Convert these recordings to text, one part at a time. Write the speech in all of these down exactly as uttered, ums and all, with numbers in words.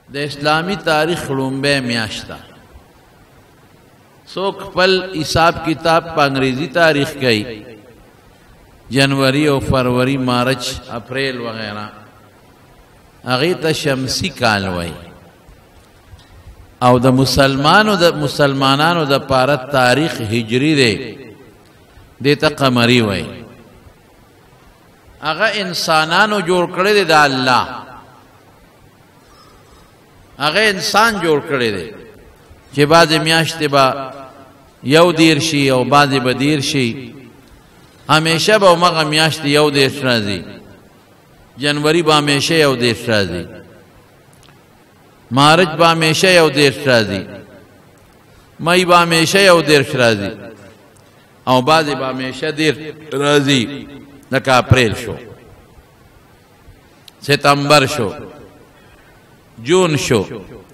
د اسلامی تاریخ لومبه میاشته څوک خپل حساب کتاب په انګریزي تاریخ کوي جنوری او فروری مارچ اپریل وغیرہ هغه ته شمسی کال وای او د مسلمانانو د مسلمانانو د پاره تاریخ هجری دی دته قمری وای هغه انسانانو جوړ کړی دی د الله هغه انسان جوړ کړی دی چې بعض میاشتې با یو دیر شي او بعضې به دیر شي همیشه به همغه میاشت یو دیرش راځي جنوری به همیشه یو دیرش راځي مارچ به همیشه یو دیرش راځي مئی به همیشه یو دیرش راځي او بعضې به همیشه دیر راځي لکه اپریل شو ستمبر شو جون شو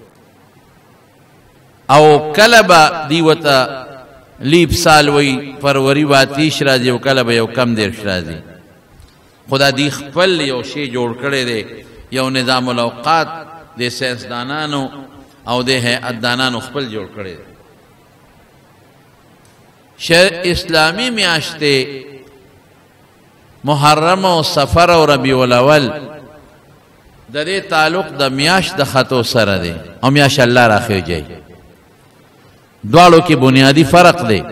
او کله به دی ورته لیپ سال وی فروری به اتیش راځي او کله به یو کم دیرش راځي خدا دی خپل یو شی جوړ کړی دی یو نظام الاوقات د ساینسدانانو او د هیئتدانانو خپل جوړ کړی دی اسلامی میاشتې محرم او صفر او ربیع الاول د دې تعلق د میاشت د خطو سره دی او میاشت الله راخیږي دوالو کې بنیادی فرق دی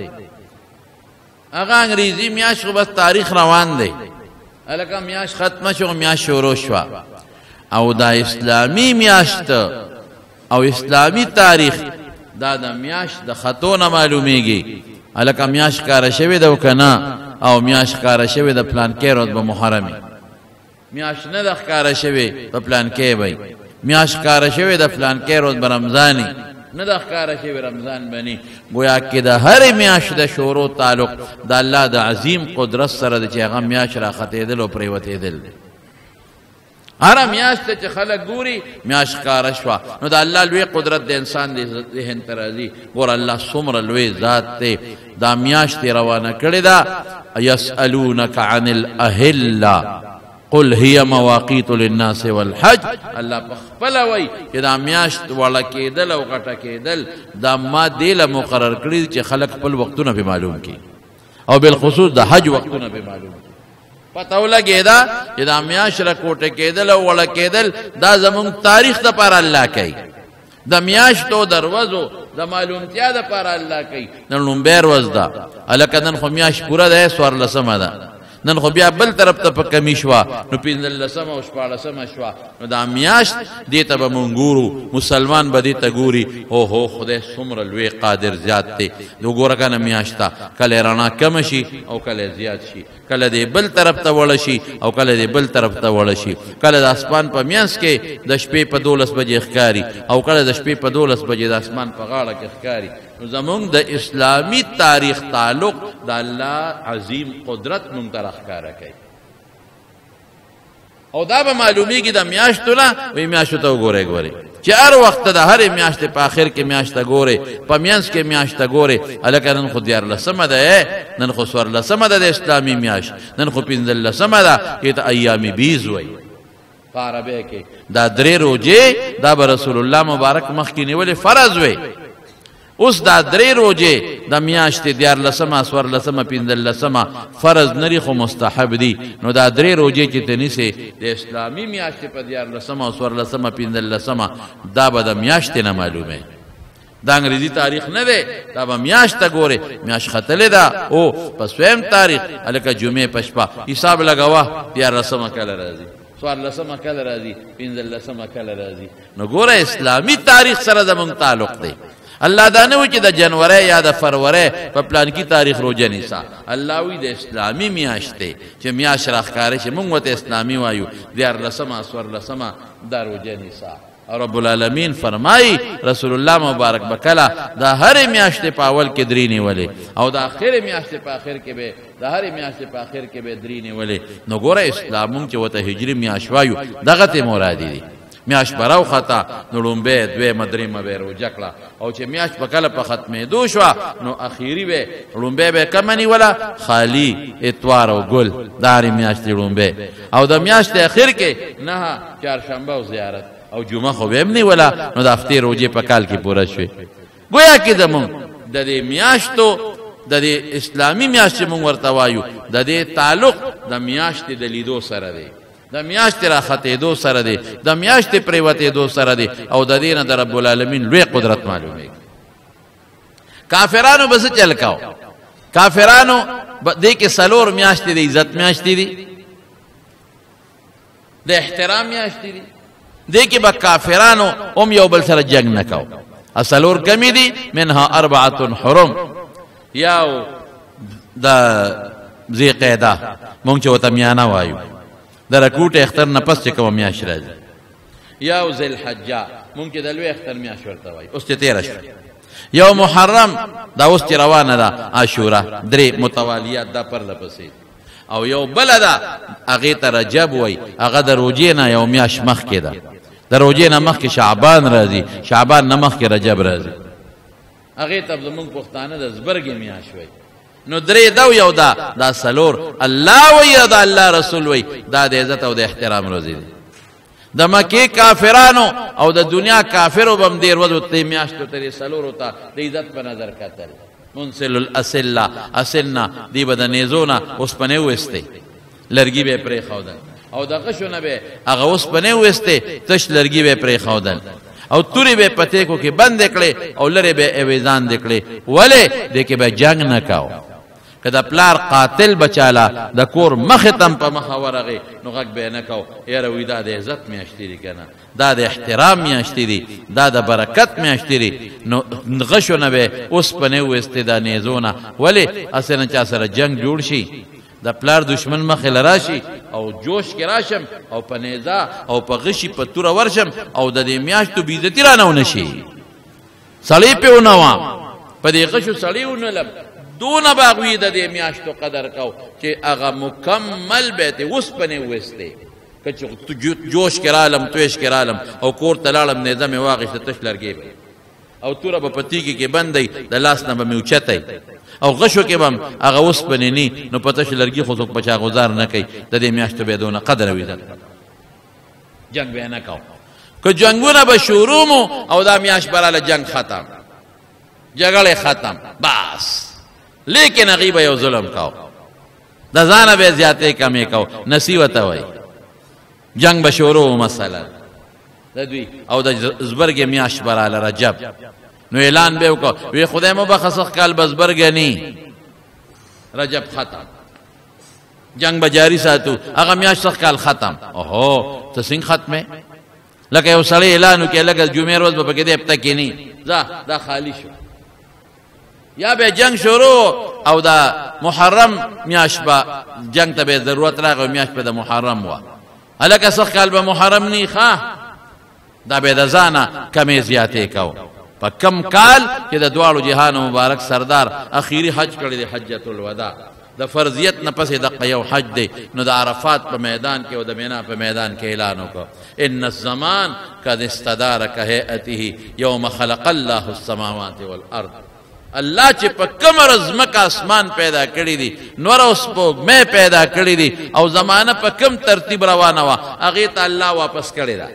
هغه انګریزي میاشت خو بس تاریخ روان دی الکه میاشت ختمه شو میاشت شروع شو او دا اسلامی میاشت او اسلامی تاریخ دا د میاشت د خطو نه معلومیږي الکه میاشت کار شوی د وکنه او میاشت کار شوی د پلان کې روز به محرمي میاشت نه د کار شوی په پلان کې وای میاشت کار شوی د پلان کې روز به رمضاني نه د ښکاره شوی رمضان بني گویا کې د هرې میاشت د شروع تعلق د الله د عظیم قدرت سره د چې هغه میاشت راختېدل او پرېوتېدل هره میاشت ته چې خلک ګوري میاشت ښکاره شوه نو د الله لوی قدرت د انسان د ذهن ته راځي ګوره الله څومره لوی ذات دی دا میاشت یې روانه کړې ده یسألونک عن الاهله قل هي مواقیت للناس والحج الله پخپل وای چې دا میاشت وړه کېدل او غټه کېدل دا ما دې له مقرر کړي چې خلک خپل وختونه به معلوم کړي او بالخصوص د حج وختونه به معلوم کړي پته ولګې دا چې دا میاشت راکوټه کېدل او وړه کېدل دا زموږ تاریخ دپاره الله کوي د میاشتو دروازو د معلومتیا دپاره الله کوي نن لومبی ورځ ده هلکه نن خو میاشت پوره ده څوارلسمه ده نن خو بیا بل طرف ته په کمی شوه نو پنځلسمه او شپاړسمه شوه نو دا میاشت دې ته به مونږ ګورو مسلمان به دې ته ګوري او هو خدای څومره لوی قادر زیات دی وګوره کنه میاشته کله رڼا کم شي او کله زیات شي کله دې بل طرف ته وړه شي او کله دې بل طرف ته وړه شي کله د اسمان په منځ کې د شپې په دولس بجې ښکاري او کله د شپې په دولس بجې د اسمان په غاړه کې ښکاري نو زمونږ د اسلامي تاریخ تعلق د الله عظیم قدرت مونږ ته راښکاره کوي او دا به معلومیږي د میاشتو نه وایي میاشتو ته وګورئ ګورئ چې هر وخت د هرې میاشتې په آخر کې میاشته ګورئ په منځ کې میاشته ګورئ هلکه نن خو دیارلسمه ده نن خو څوارلسمه ده د اسلامي میاشت نن خو پنځلسمه ده دې ته ایام بیز وایي په عربۍ کې دا درې روژې دا به رسول الله مبارک مخکې نیولې فرض وی اوس دا درې روژې د میاشتې دیارلسمه څوارلسمه پنځلسمه فرض نری خو مستحب دي نو دا درې روژې چې ته نیسې د اسلامي میاشتې په دیارلسمه او څوارلسمه پنځلسمه دا به د میاشتې نه معلومې دا انګریزي تاریخ نه دی دا به میاشت ته ګورې میاشت ختلې ده او په سویم تاریخ هلکه جمعې په شپه حساب لګوه دیارلسمه کله راځي څوارلسمه کله راځي پنځلسمه کله راځي نو ګوره اسلامي تاریخ سره زموږ تعلق دی الله دا نه وایي چې د جنورۍ یا د فروری په پلانکي تاریخ روژه نیسه الله وایي د اسلامي میاشت دی چې میاشت راښکاره شي موږ ورته اسلامي وایو دیارلسمه څوارلسمه دا روژه نیسه رب العالمین فرمایي رسول الله مبارک به کله د هرې میاشتې په اول کې درې نیولې او د اخرې میاشتې په اخر کې به د هرې میاشتې په اخر کې به درې نیولې نو ګوره اسلام مونږ چې ورته هجري میاشت وایو دغه ته مرادي دي میاشت به راوخته نو لومبۍ دویمه درېیمه به یې روژه کړه او چې میاشت به کله په ختمېدو شوه نو اخري به لومبۍ به یې کمه نیوله خالي اتوار او ګل د هرې میاشتې لومبۍ او د میاشتې اخر کې نهه چهارشنبه او زیارت او جمعه خو به هم نه ولا نو د هفتې روجې په کال کې پوره شوې گویا کې زمونږ د دې میاشتو د دې اسلامي میاشت چې مونږ ورته وایو د دې تعلق د میاشتې د لیدو سره دی د میاشتې راختېدو سره دی د میاشتې پرېوتېدو سره دی او د دې نه د رب العالمین لوی قدرت معلومېږي کافرانو به څه چل کاو کافرانو دې کې څلور میاشتې د عزت میاشتې دي د احترام میاشتې دي دې کې به کافرانو هم یو بل سره جنگ نه کاو څلور کمی دي منها اربعة حرم یاو د ذی قعده مونږ چې ورته میانه وایو د رکوټ اختر نه پس چې کومه میاشت راځي یاو ذی الحجه مونږ چې د لوی اختر میاشت ورته وایو اوس چې تېره شوه یو محرم دا اوس چې روانه ده عاشورا درې متوالیات دا پرله پسې او یو بله ده هغې ته رجب وایي هغه د روجې نه یو میاشت مخکې ده د روجې نه مخکې شعبان راځي شعبان نه مخکې رجب راځي هغې ته زمونږ پښتانه د زبرګې میاشت وایي نو درې دو یو دا دا څلور الله وایي او د الله رسول وایي دا د عزت او د احترام روزې دي د مکې کافرانو او د دنیا کافرو به هم دې ورځو ته میاشتو ته دې څلورو ته د عزت په نظر کتل منسل الاسله اسلنا دی به د نیزو نه اوسپنې وویستې لرګي به یې پرېښودل او د غشو نه به هغه اوسپنې وویستې تش لرګي به یې پرېښودل او تورې به یې په تیکو کې بندې کړې او لرې به یې اویزاندې کړې ولې دې کې به جنګ نه کاو که د پلار قاتل بچاله د کور مخې ته په مخه ورغې نو غږ به یې نه کو یاره وایي دا د عزت میاشتې دي که نه دا د احترام میاشتې دي دا د برکت میاشتې دي نو غشو نه به اوسپنې وویستې دا نیزو نه ولې هسې نه چا سره جنګ جوړ شي د پلار دشمن مخې له راشي او جوش کې راشم او په نیزه او په غشي په توره ورشم او د دې میاشتو بېعزتي رانه ونه شي سړی پې ونه وام په دې غشو سړی ونه لم دونه به هغوی د دې میاشتو قدر کو چې هغه مکمل به یې اوسپنې وویستې که چې جوش کې رالم تویش کې رالم او کور ته لاړم نیزه مې واخېسته تش لرګی به او توره به په تیږې کې بندی د لاس نه به مې اوچتی او غشو کې به هم هغه اوسپنې نی نو په تش لرګي خو څوک په چا غزار نه کوي د دې میاشتو به یې دونه قدر او عزت جنګ به یې نه کو که جنګونه به شروع مو او دا میاشت به راله جنګ ختم جګړې ختم بس لیکن هغې به یو ظلم کو د ځانه به یې زیاتې کمې کو نسی ورته وایي جنګ به شروع مثلا د دوی او د زبرګې میاشت به راله رجب نو اعلان به وکړو وی خدای مو بخښه سخت کال به زبرګې نی رجب ختم جنگ به جاري ساتو هغه میاشت سخت کال ختم اوهو ته څنګه ختمې لکه یو سړی اعلان وکړي لکه جمعې ورځ به پکې دې هفته کې نی ځه دا خالی شو یا به جنگ شروع او دا محرم میاشت به جنگ ته به ضرورت راغی میاشت به د محرم وه هلکه سخت کال به محرم نی ښه دا به د ځانه کمې زیاتې کو په کم کال چې د دواړو جهانو مبارک سردار اخیری حج کړی دی حجة الوداع د فرضیت نه پسې دقه یو حج دی نو د عرفات په میدان کې او د مینا په میدان کې اعلان وکړ ان الزمان قد استدار كهيئته يوم خلق الله السماوات والارض الله چې په کومه ورځ ځمکه اسمان پیدا کړي دي نور او سپوږمۍ پیدا کړي دي او زمانه په کوم ترتیب روانه وه هغې ته الله واپس کړې ده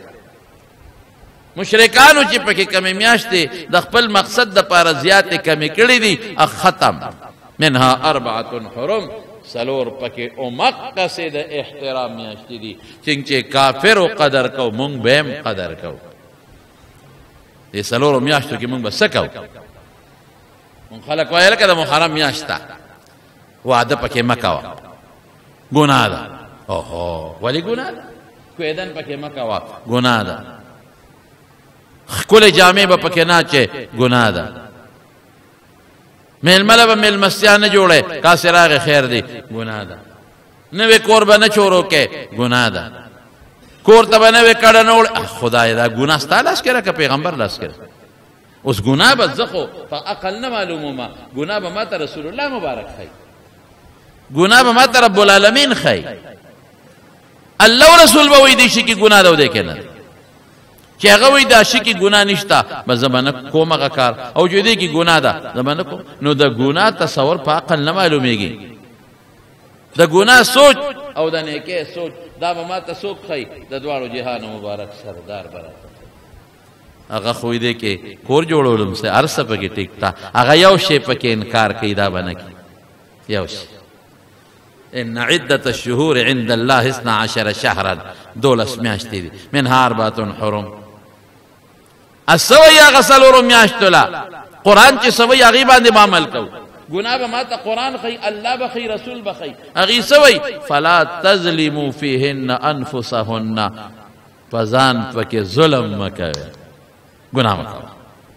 مشرکانو چې پکې کمې میاشتې د خپل مقصد دپاره زیاتې کمې کړي دي ختم منها اربعة حرم څلور پکې امقسې د احترام میاشتې دي چې کافرو قدر کو مونږ به هم قدر کو دې څلورو میاشتو کې مونږ به څه کوو مونږ خلک وایي لکه د محرم میاشت ده واده پکې مه کوه ګناه ده اوهو ولې ګناه ده کویدن پکې مه کوه ګناه ده ښکلې جامې به پکې نه اچې ګناه ده میلمه له به میلمستیا نه جوړې کاسې راغې خیر دی ګناه ده نوې کور به نه چورو کې ګناه ده کور ته به نوې کډه نه وړې خدای دا ګناه ستا لاس کې ده که پیغمبر لاس کې ده اوس ګناه به زه خو په عقل نه معلومومه ګناه به ما ته رسول الله مبارک ښایي ګناه به ما ته رب العالمین ښایي الله و رسول به وایي دې شي کې ګناه ده او دې کې نه چې هغه وایي دا شي کې ګناه نشته بس زه به نه کوم هغه کار او چې دې کې ګناه ده زه به نه کوم نو د ګناه تصور په عقل نه معلومیږي د ګناه سوچ او د نیکۍ سوچ دا به ما ته څوک ښایي د دواړو جهانو مبارک سردار به راته هغه خو دې کې کور جوړولم سه هر څه پکې ټیک تا هغه یو شی پکې انکار کوي دا به نه کوي یو شی ان عدة الشهور عند الله اثنا عشر شهرا دولس میاشتې دي منها اربعة حرم السوی هغه څلورو میاشتو لا قرآن چې سوی هغې باندې به عمل کوو گناہ با ماتا قرآن خی اللہ بخی رسول بخی اغی سوئی فلا تظلموا فیہن انفسہن پزان پکے ظلم مکوے گناہ مکوے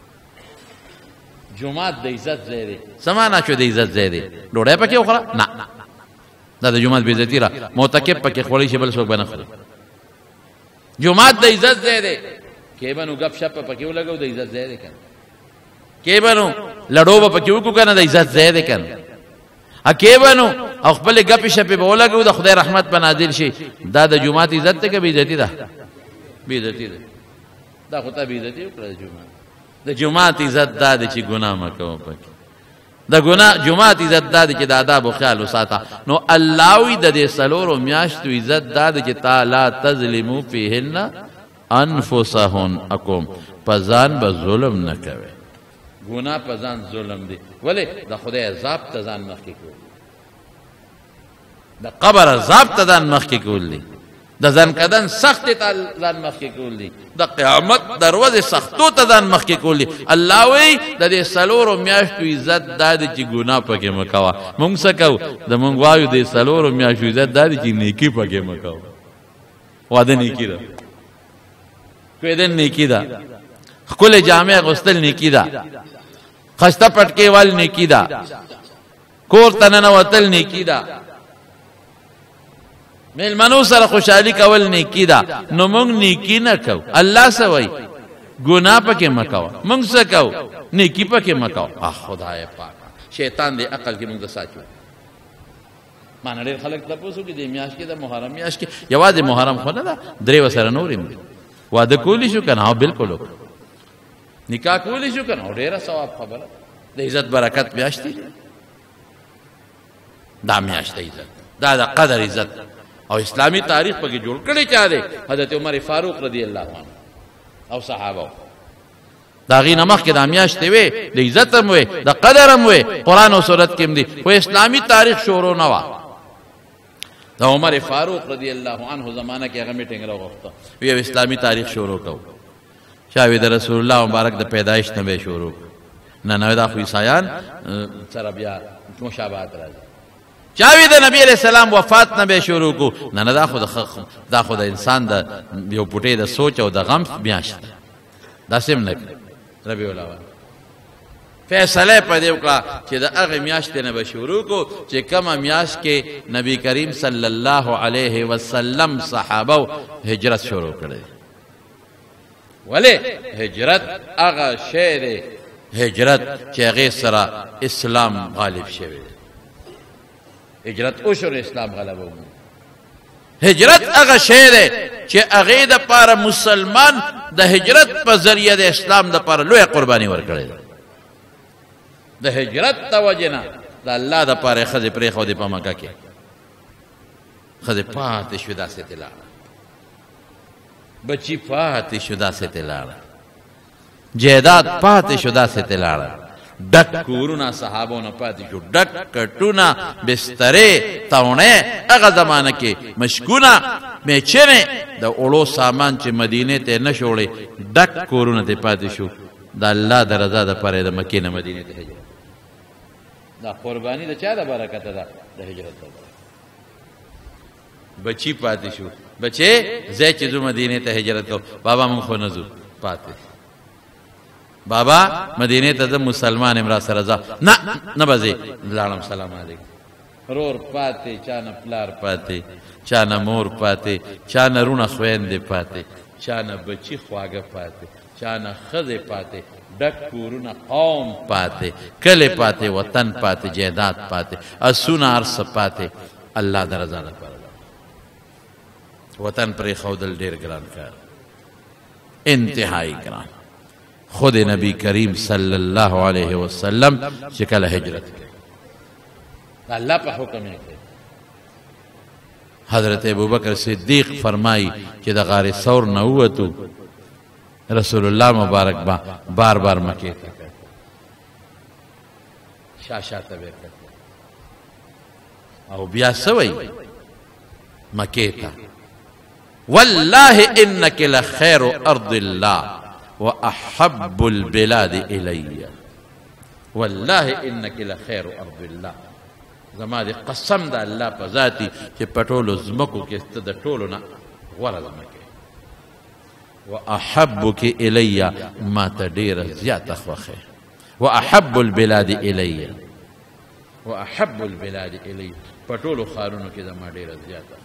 جماعت دا عزت زیدے سمانا چو دا عزت زیدے ڈوڑے پکے اخرا نا دا دا جماعت بیزتی را موتکب پکے خولی شبل سوک بنخرا جماعت دا عزت زیدے کہ بنو گپ شپ پکے لگو دا عزت زیدے کن کې بنو لړو به پکې وکړو کنه د عزت ځای دی کنه ا کې بنو او خپل ګپې شپې به ولګو د خدای رحمت به نازل شي دا د جمعات عزت ته کې بې عزتي ده بې عزتي ده دا خو ته بې عزتي وکړه د جمعات د جمعات عزت دا دی چې ګناه مه کوه پکې د ګناه جمعات عزت دا دی چې د آدابو خیال وساته نو الله وي د دې څلورو میاشتو عزت دا دی چې تا لا تظلموا فیهن انفسهنکم په ځان به ظلم نه کوئ گناہ پا ځان ظلم دی ولی دا خدای عذاب تا ځان مخی کول دا قبر عذاب تا ځان مخی کول دی دا ځان کدن سخت تا ځان مخی کول دی دا قیامت دروازه سختو تا ځان مخی کول دی اللہ وی دا دی سلورو میاشتو عزت دا دی چی گناہ پاکی مکوا مونگ سکو دا مونگ وایو دی سلورو میاشتو عزت دا دی چی نیکی پاکی مکوا واده نیکی دا کوئی دن نیکی دا خکل جامع غسل نیکی دا خسته پټکی وال نیکی دا کور ته ننوتل نیکی دا میلمنو سره خوشحالي کول نیکی دا نو مونږ نیکی نه کوو الله څه وایي ګناه پکې مه کوه مونږ څه کوو نیکی پکې مه کوه آه خدای پاکه شیطان دې عقل کې مونږ ته ساچو ما نه ډېر خلک تپوس وکړي دې میاشت کې د محرم میاشت کې یوازې محرم خو نه ده درې ورسره نور هم دي واده کولی شو که نه بلکل وکړو نکاح کولی شو کنه ډیره ثواب خبره د عزت برکت میاشتې دا میاشت عزت دا د قدر عزت او اسلامی تاریخ پکې جوړ کړی چا دی حضرت عمر فاروق رضی الله عنه او صحابه دا غي نمخ کې د میاشتې وي د عزت هم وي د قدر هم وي قران او سورت کې هم دي خو اسلامی تاریخ شروع نه وا د عمر فاروق رضی الله عنه زمانہ کې هغه میټینګ راغوښته وی اسلامی تاریخ شروع کو چاوی د رسول الله مبارک د پیدایش نه به شروع نه نه دا خو عیسایان سره بیا مشابهت راځي چاوی د نبی علیہ السلام وفات نه به شروع کو نه نه دا خو د دا خو د انسان د یو پټې د سوچ او د غم میاشت دا سم نه ربیع الاول فیصله په دې وکړه چې د هغه میاشتې نه به شروع کو چې کومه میاشت کې نبی کریم صلی الله علیه وسلم صحابه هجرت شروع کړي ولی هجرت هغه شی دی هجرت چې هغې سره اسلام غالب شوی دی هجرت وشو اسلام غلبه وموند هجرت هغه شی دی چې هغې دپاره مسلمان د هجرت په ذریعه د اسلام دپاره لویه قرباني ورکړې ده د هجرت د وجې نه د الله دپاره یې ښځې پرېښودې په مکه کې ښځې پاتې شوې داسې تې لاړه بچی پاتې شو داسې تې لاړه جیداد پاتې شو داسې تې لاړه ډک کورونه صحابو نه پاتې شو ډک کټونه بسترې تاوڼې هغه زمانه کې مشکونه میچنې د اوړو سامان چې مدینې ته نه شوړې ډک کورونه ته پاتې شو د الله د رضا دپاره د مکې نه مدینې ته هجرت دا قرباني د چا د برکته ده د هجرت ده بچی پاتې شو بچې زه چې ځو مدینې ته هجرت کو بابا مونږ خو نه ځو پاتې بابا مدینې ته ځم مسلمان یم را سره ځه نه نه به ځې لاړم سلام علیکم رور پاتې چا نه پلار پاتې چا نه مور پاتې چا نه رونه خویندې پاتې چا نه بچي خواږه پاتې چا نه ښځې پاتې ډک کورونه قوم پاتې کلې پاتې وطن پاتې جیداد پاتې اسونه هر څه پاتې الله د رضا لپاره وطن پرې ښودل ډېر ګران کار انتهایی ګران خود نبی کریم صلی الله علیه وسلم چې کله هجرت کوي الله په حکم یې کوي حضرت ابوبکر صدیق فرمایي چې د غار ثور نه ووتو رسول الله مبارک با بار بار مکې ته شا شاته به او بیا سوی مکې ته والله انك لخير ارض الله واحب البلاد الي والله انك لخير ارض الله زما دې قسم د الله په ذاتي چې په ټولو ځمکو کې ته د ټولو نه غوره ځمکې واحبك الي ما ته ډېره زیاته خوښې واحب البلاد الي واحب البلاد الي په ټولو ښارونو کې زما ډېره زیاته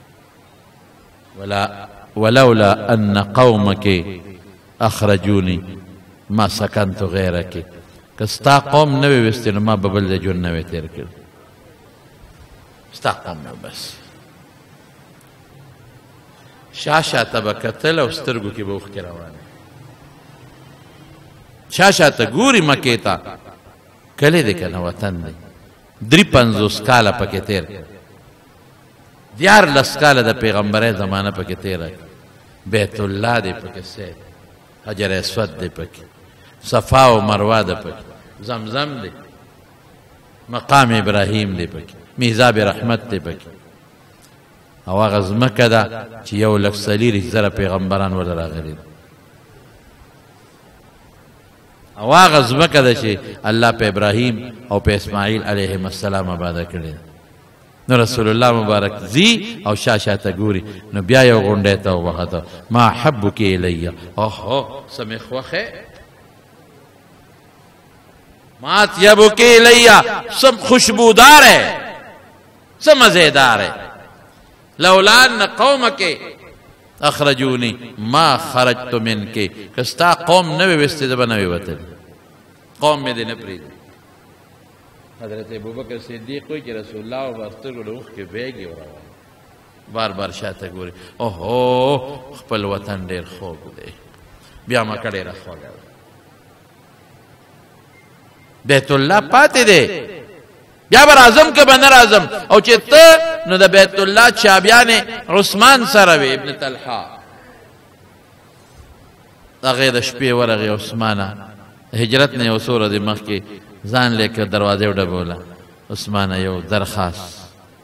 ولا ولولا ان قومك اخرجوني ما سكنت غيرك کستا قوم نه وي وستنه ما ببل د جون نه تیر کړ ستا قوم نه بس شاشه ته کتل او سترګو کې به وخت روانه شاشه ته ګوري مکې ته کله دې کنه وطن دی درې پنځوس کاله پکې تیر دیار لس کاله د پیغمبرۍ زمانه پکې تیر بیت الله دې پکې سه حجر اسود دې پکې صفا او مروه دې پکې زمزم دې مقام ابراهیم دې پکې میزاب رحمت دې پکې او هغه ځمکه ده چې یو لک څلېرویشت زره پیغمبران ورته راغلي او هغه ځمکه ده چې الله په ابراهیم او په اسماعیل علیهم السلام آباده کړې نو رسول الله مبارک زی او شاشاته ګوري نو بیا یو غونډې ته ووخته ما حبک الی اوهو سمې خوښې ما اطیبک الی سم خوشبودار ہے سم مزیدار ہے لولا ان قومك اخرجوني ما خرجت منك کستا قوم نه وستې ده نه وتل قوم مې دې نه پرېږدي حضرت ابوبکر صدیق وایي چې رسول الله او ورسترګو له اوښکې بیګې وروان بار بار شاته ګوري اوهو خپل وطن ډېر خوږ دی بیا ما کړې را خوږه بیت الله پاتې دی بیا به راځم که به نه راځم او چې ته نو د بیت الله چابیانې عثمان سره وې ابن طلحه هغې د شپې ورغې عثمانه هجرت نه یو څو ورځې مخکې ځان لیکه دروازې وډبوله عثمانه یو درخواست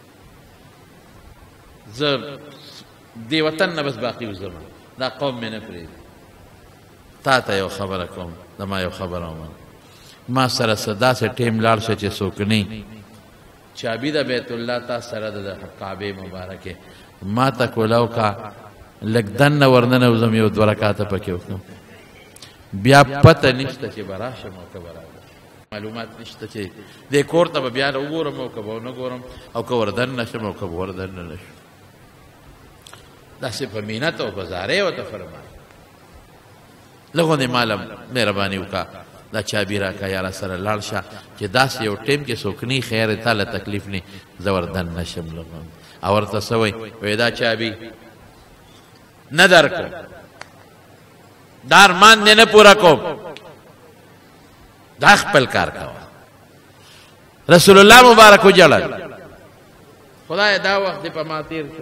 زه دې وطن نه بس باقي وځم دا قوم مې نه پرېږدي تا ته یو خبره کوم زما یو خبره ومنه ما سره څه داسې ټیم لاړ شه چې څوک نه چابي د بیت الله تا سره د کعبې مبارکې ما ته کولاو کا لږ دننه ورننه وځم یو دوه رکعاته پکې وکړم بیا پته نشته چې به راشم او که به راځم معلومات نشته چې دې کور ته به بیا وګورم او که به ونه ګورم او که وردننه شم او که به وردننه نه شم داسې په مینت او په زارۍ ورته فرمایي لږ غوندې ماله مهرباني وکړه دا چابي راکړه یا را سره لاړ شه چې داسې یو ټیم کې څوک نه خیر تا له تکلیف نه زه وردننه شم لږ او ورته څه وایي وایي دا چابي نه درکړم دا ارمان دې نه پوره کوم دا خپل کار کوه رسول الله مبارک وجړل خدای دا وخت دې په ما تېر شو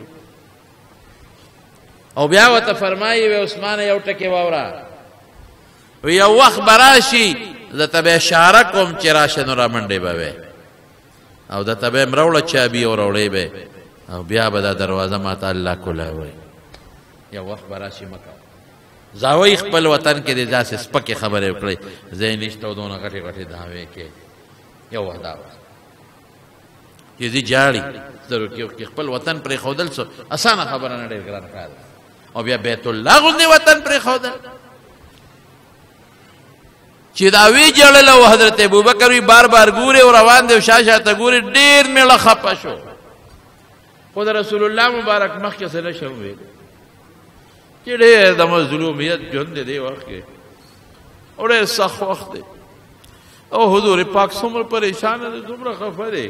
او بیا ورته فرمایي وی عثمانه یو ټکې واوره یو وخت به راشي درته به اشاره کوم چې راشه نو رامنډې به وې او درته به یم راوړه چابي او راوړې به او بیا به دا دروازه ماته الله کولاوی یو وخت به راشي مه کوه زاوی خپل وطن کې دې داسې سپکې خبرې وکړئ ځای نشته او دونه غټې غټې دعوې کې یو وخت دا وخت چې ځي جاړي ضرور کې خپل وطن پرېښودل څه اسانه خبره نه ډېر ګران کار او بیا بیت الله غوندې وطن پرېښودل چې دا وی جړل او حضرت ابوبکر وی بار بار ګوري او روان دی او شاشه ته ګوري ډېر میړه خپه شو خو د رسول الله مبارک مخکې څه نه شم ویل چې ډېر د مظلومیت ژوند دی دې وخت کې او ډېر سخت وخت دی او حضور پاک څومره پریشانه دی څومره خفه دی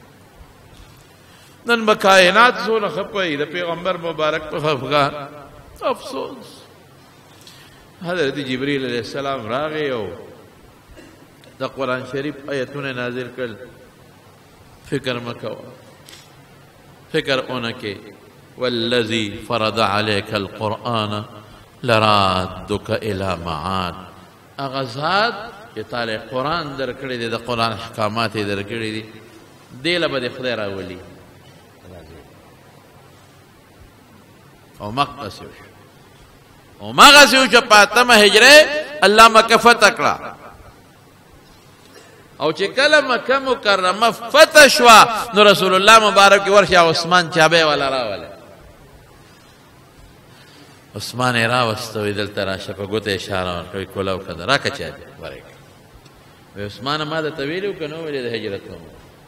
نن به کائنات څونه خفه وي د پیغمبر مبارک په خفګان افسوس حضرت جبریل علیہ السلام راغی او د قرآن شریف آیتونه نازل کړل فکر مه کوه فکر اونه کې والذي فرض عليك القرآن لرادک الی معاد هغه ذات چې تاله قرآن در کړی دی د قرآن احکامات یې در کړی دي دې له به د خدای راولي او مقصد او مغسی و چې په اتمه هجره الله مکه فتح کړه او چې کله مکه مکرمه فتح شوه نو رسول الله مبارک ورشه عثمان چابه والا راوله عثمان یې راوسته وی دلته راشه په ګوته اشاره ورکوي کولاو کده راکه چابه ورکړه وی عثمان ما درته ویلي وو که نه ویلې د هجرت کوم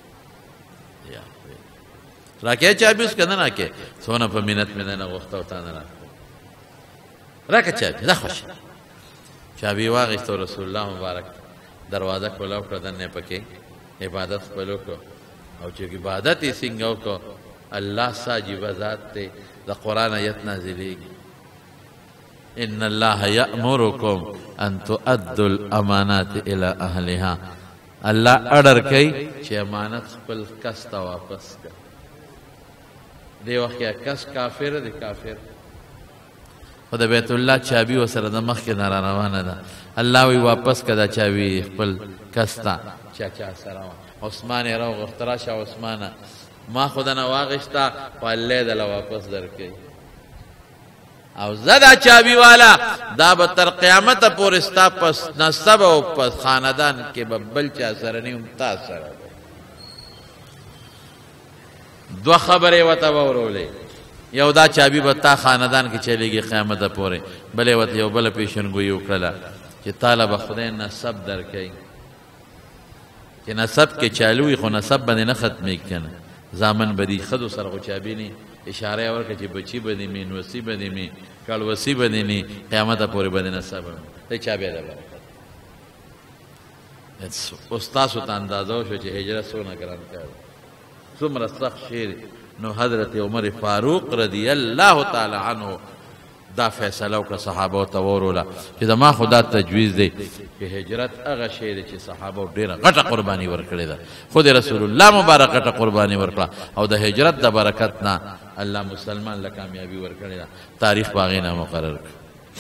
راکې چابه اوس که نه راکې څونه په منت مې نه غوښته او تا نه راکړه راکه چابه دا خوش چابه واغېسته رسول الله مبارک دروازه کولاو کړه دننه پکې عبادت خپل وکړو او چې عبادت یې څنګه وکړو الله ساجبه ذات دی د قرآن آیت نازلېږي ان الله یأمرکم ان تؤدوا الامانات الى اهلها الله اډر کوي چې امانت خپل کس ته واپس کړه دې وخت کې کس کافر دی کافر خو د بیت الله چابي ورسره د مخکې نه را روانه ده الله وی واپس که دا چابي خپل کس ته چا چا سره وه عثمان یې راوغوښته راشه عثمانه ما خو دنه واغېسته خو الله یې دله واپس درکوي او زه دا چابي والا دا به تر قیامته پورې ستا په نسب او په خاندان کې به بل چا سره نه یم تا سره دوه خبرې ورته واورولې یو دا چابي به تا خاندان کې چلیږي قیامته پورې بلې ورته یو بله پیشنګویي وکړله چې تاله به خدای نسب درکوي چې نسب کې چالو وي خو نسب باندې نه ختمېږي که نه زامن به دي ښځو سره خو چابي نه اشاره یې ورکړه چې بچي به دې مې نوسي به دې مې کړوسي به دې نه قیامته پورې به دې نسب دی چابی ده برکت اوس تاسو ته اندازه وشوه چې هجرت څومره ګران کار څومره سخت شی دی نو حضرت عمر فاروق رضی الله تعالی عنه دا فیصله وکړه صحابو ته وروله چې زما خو دا تجویز دی چې هجرت هغه شی دی چې صحابو ډېره غټه قرباني ورکړې ده خود رسول الله مبارک غټه قرباني ورکړه او د هجرت د برکت نه الله مسلمان له کامیابي ورکړې ده تاریخ په هغې نه مقرر کړ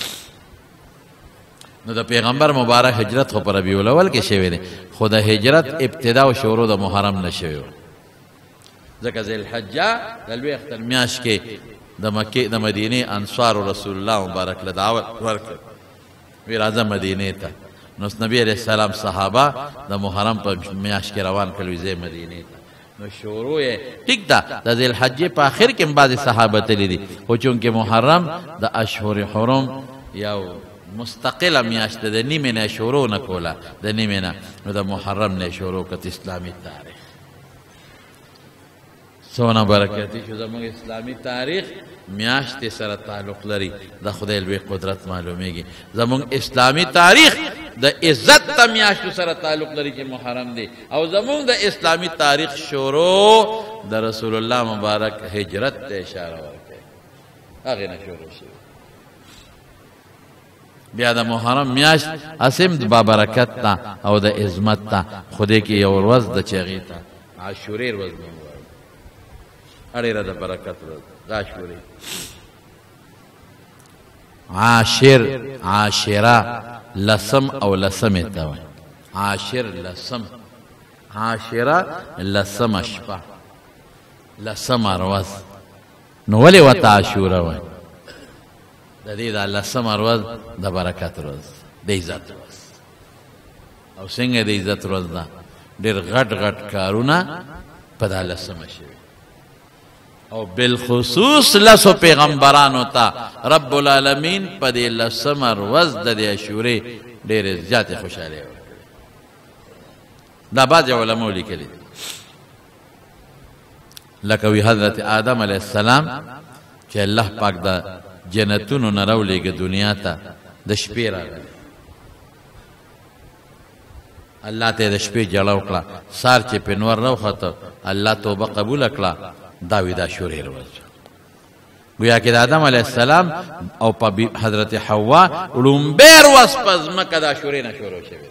نو د پیغمبر مبارک هجرت خو په ربیع الاول کې شوی دی خو د هجرت ابتدا او شروع د محرم نه شوی و ځکه ذوالحجه د لوی اختر میاشت کې د مکې د مدینې انصار رسول الله مبارک له دعوت ورکړ وی راځه مدینې ته نو نبی علیه السلام صحابه د محرم په میاشت کې روان کړل ځای مدینې ته نو شروع یې ټیک ده د ذوالحجې په آخر کې هم بعضې صحابه تللي دي خو چونکې محرم د اشهر حرم یو مستقله میاشت ده د نیمې نه شروع نه کوله د نیمې نه نو د محرم نه شروع کړه اسلامي تاریخ څونه برکتي شو زموږ اسلامي تاریخ میاشتې سره تعلق لري د خدای لوی قدرت معلومیږي زموږ اسلامي تاریخ د عزت ته میاشتو سره تعلق لري چې محرم دی او زموږ د اسلامي تاریخ شروع د رسول الله مبارک هجرت ته اشاره ورکوي هغې نه شروع شوي بیا د محرم میاشت اسیم د بابرکت ته او د عظمت ته خدای کې یو ورځ د چې هغې ته عاشورې ورځ اړیره د برکت ورځ د عاشورې عاشر عاشره لسم او لسمې ته وایي عاشر لسم عاشره لسمه شپه لسمه ورځ نو ولې ورته عاشوره وایي د دې دا لسمه ورځ د برکت ورځ د عزت ورځ او څنګه د عزت ورځ ده ډېر غټ غټ کارونه په دا لسمه شوي او بالخصوص لسو پیغمبرانو ته رب العالمین په دې لسمه ورځ د دې عاشورې ډېرې زیاتې خوشحالۍ ورکړې دا بعضې علماو لیکلي دي لکه وی حضرت آدم علیه السلام چې الله پاک د جنتونو نه راولېږه دنیا ته د شپې راغلی الله ته د شپې جړه وکړه سار چې پې نور راوخته الله توبه قبوله کړه دا وی د عاشورې ورځ گویا کې د آدم علیه السلام او په حضرت حوا لومبی ورځ په ځمکه د عاشورې نه شروع شوې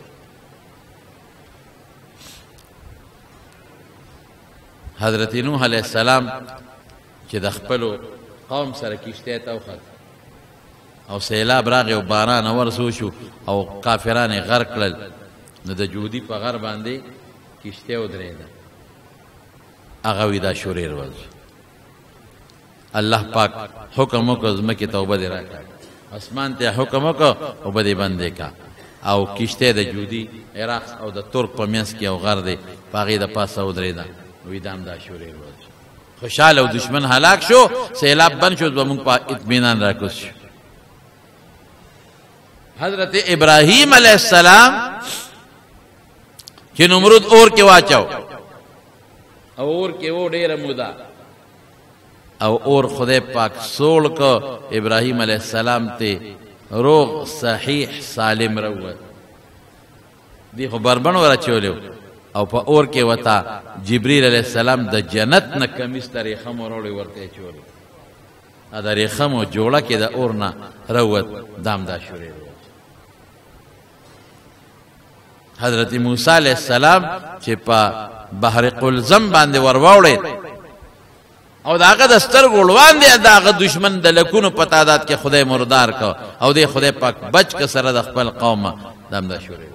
حضرت نوح علیه السلام چې د خپلو قوم سره کښتۍ ته وخت او سیلاب راغی او باران ورسو شو او کافران یې غرق کړل نو د جودي په غر باندې کشتۍ ودرېده هغه وی دا شورې ورځ الله پاک حکم وکړ ځمکې توبه دې راکړه اسمان ته حکم وکړ اوبه دې بندې کا او کشتۍ د جودي عراق او د ترک په منځ کې او غر دی په هغې د پاسه ودرېده وی دا هم دا شورې ورځ خوشحال او دشمن هلاک شو سیلاب بند شو زموږ په اطمینان راکوز شو حضرت ابراهیم علیہ السلام چې نمرود اور کې واچو او اور کې و ډېره موده او اور خدای پاک سوړ کو ابراهیم علیہ السلام ته روغ صحیح سالم روت دی خو بربن ورچولیو او په اور کې وتا جبريل علیہ السلام د جنت نه کمیس ته ریخم وروړی ورته چولی ا د ریخم جوړه کې د اور نه روت دام دا شورې حضرت موسی علیہ السلام چې په بحر قلزم باندې ورواوړې او داغه د سترګو وړاندې دی داغه دشمن د لکونو په تعداد کې خدای مردار کو او د خدای پاک بچ که سره د خپل قومه دام دا شورې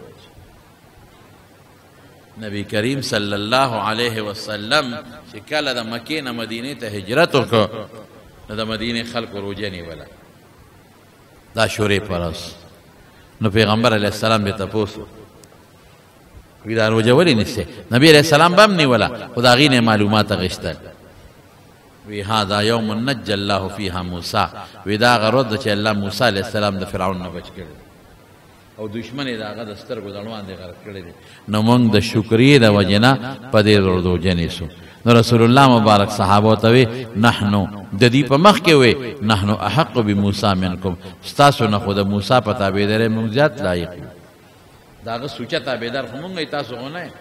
نبی کریم صلی الله علیه وسلم چې کله د مکې نه مدینې ته هجرت وکړ نو د مدینې خلکو روژه نیوله دا شورې پرس نو پیغمبر علیه السلام بې تپوس وی دا روژه ولې نیسئ نبی علیه السلام به هم نیوله خو د هغې نه معلومات اخیستل وی هذا یوم نجى الله فیها موسی وی دا هغه ورځ ده چې الله موسی علیه السلام د فرعون نه بچ کړی او دشمن یې د هغه د سترګو د وړاندې غرق کړی دی نو موږ د شکرې د وجې نه په دې روژه نیسو نو رسول الله مبارک صحابو ته وی نحنو د دې په مخ کې وی نحنو احق بموسی منکم ستاسو نه خو د موسی په تابعدارۍ موږ زیات لایق یو د هغه سوچه تابعدار خو موږ یې تاسو خو نه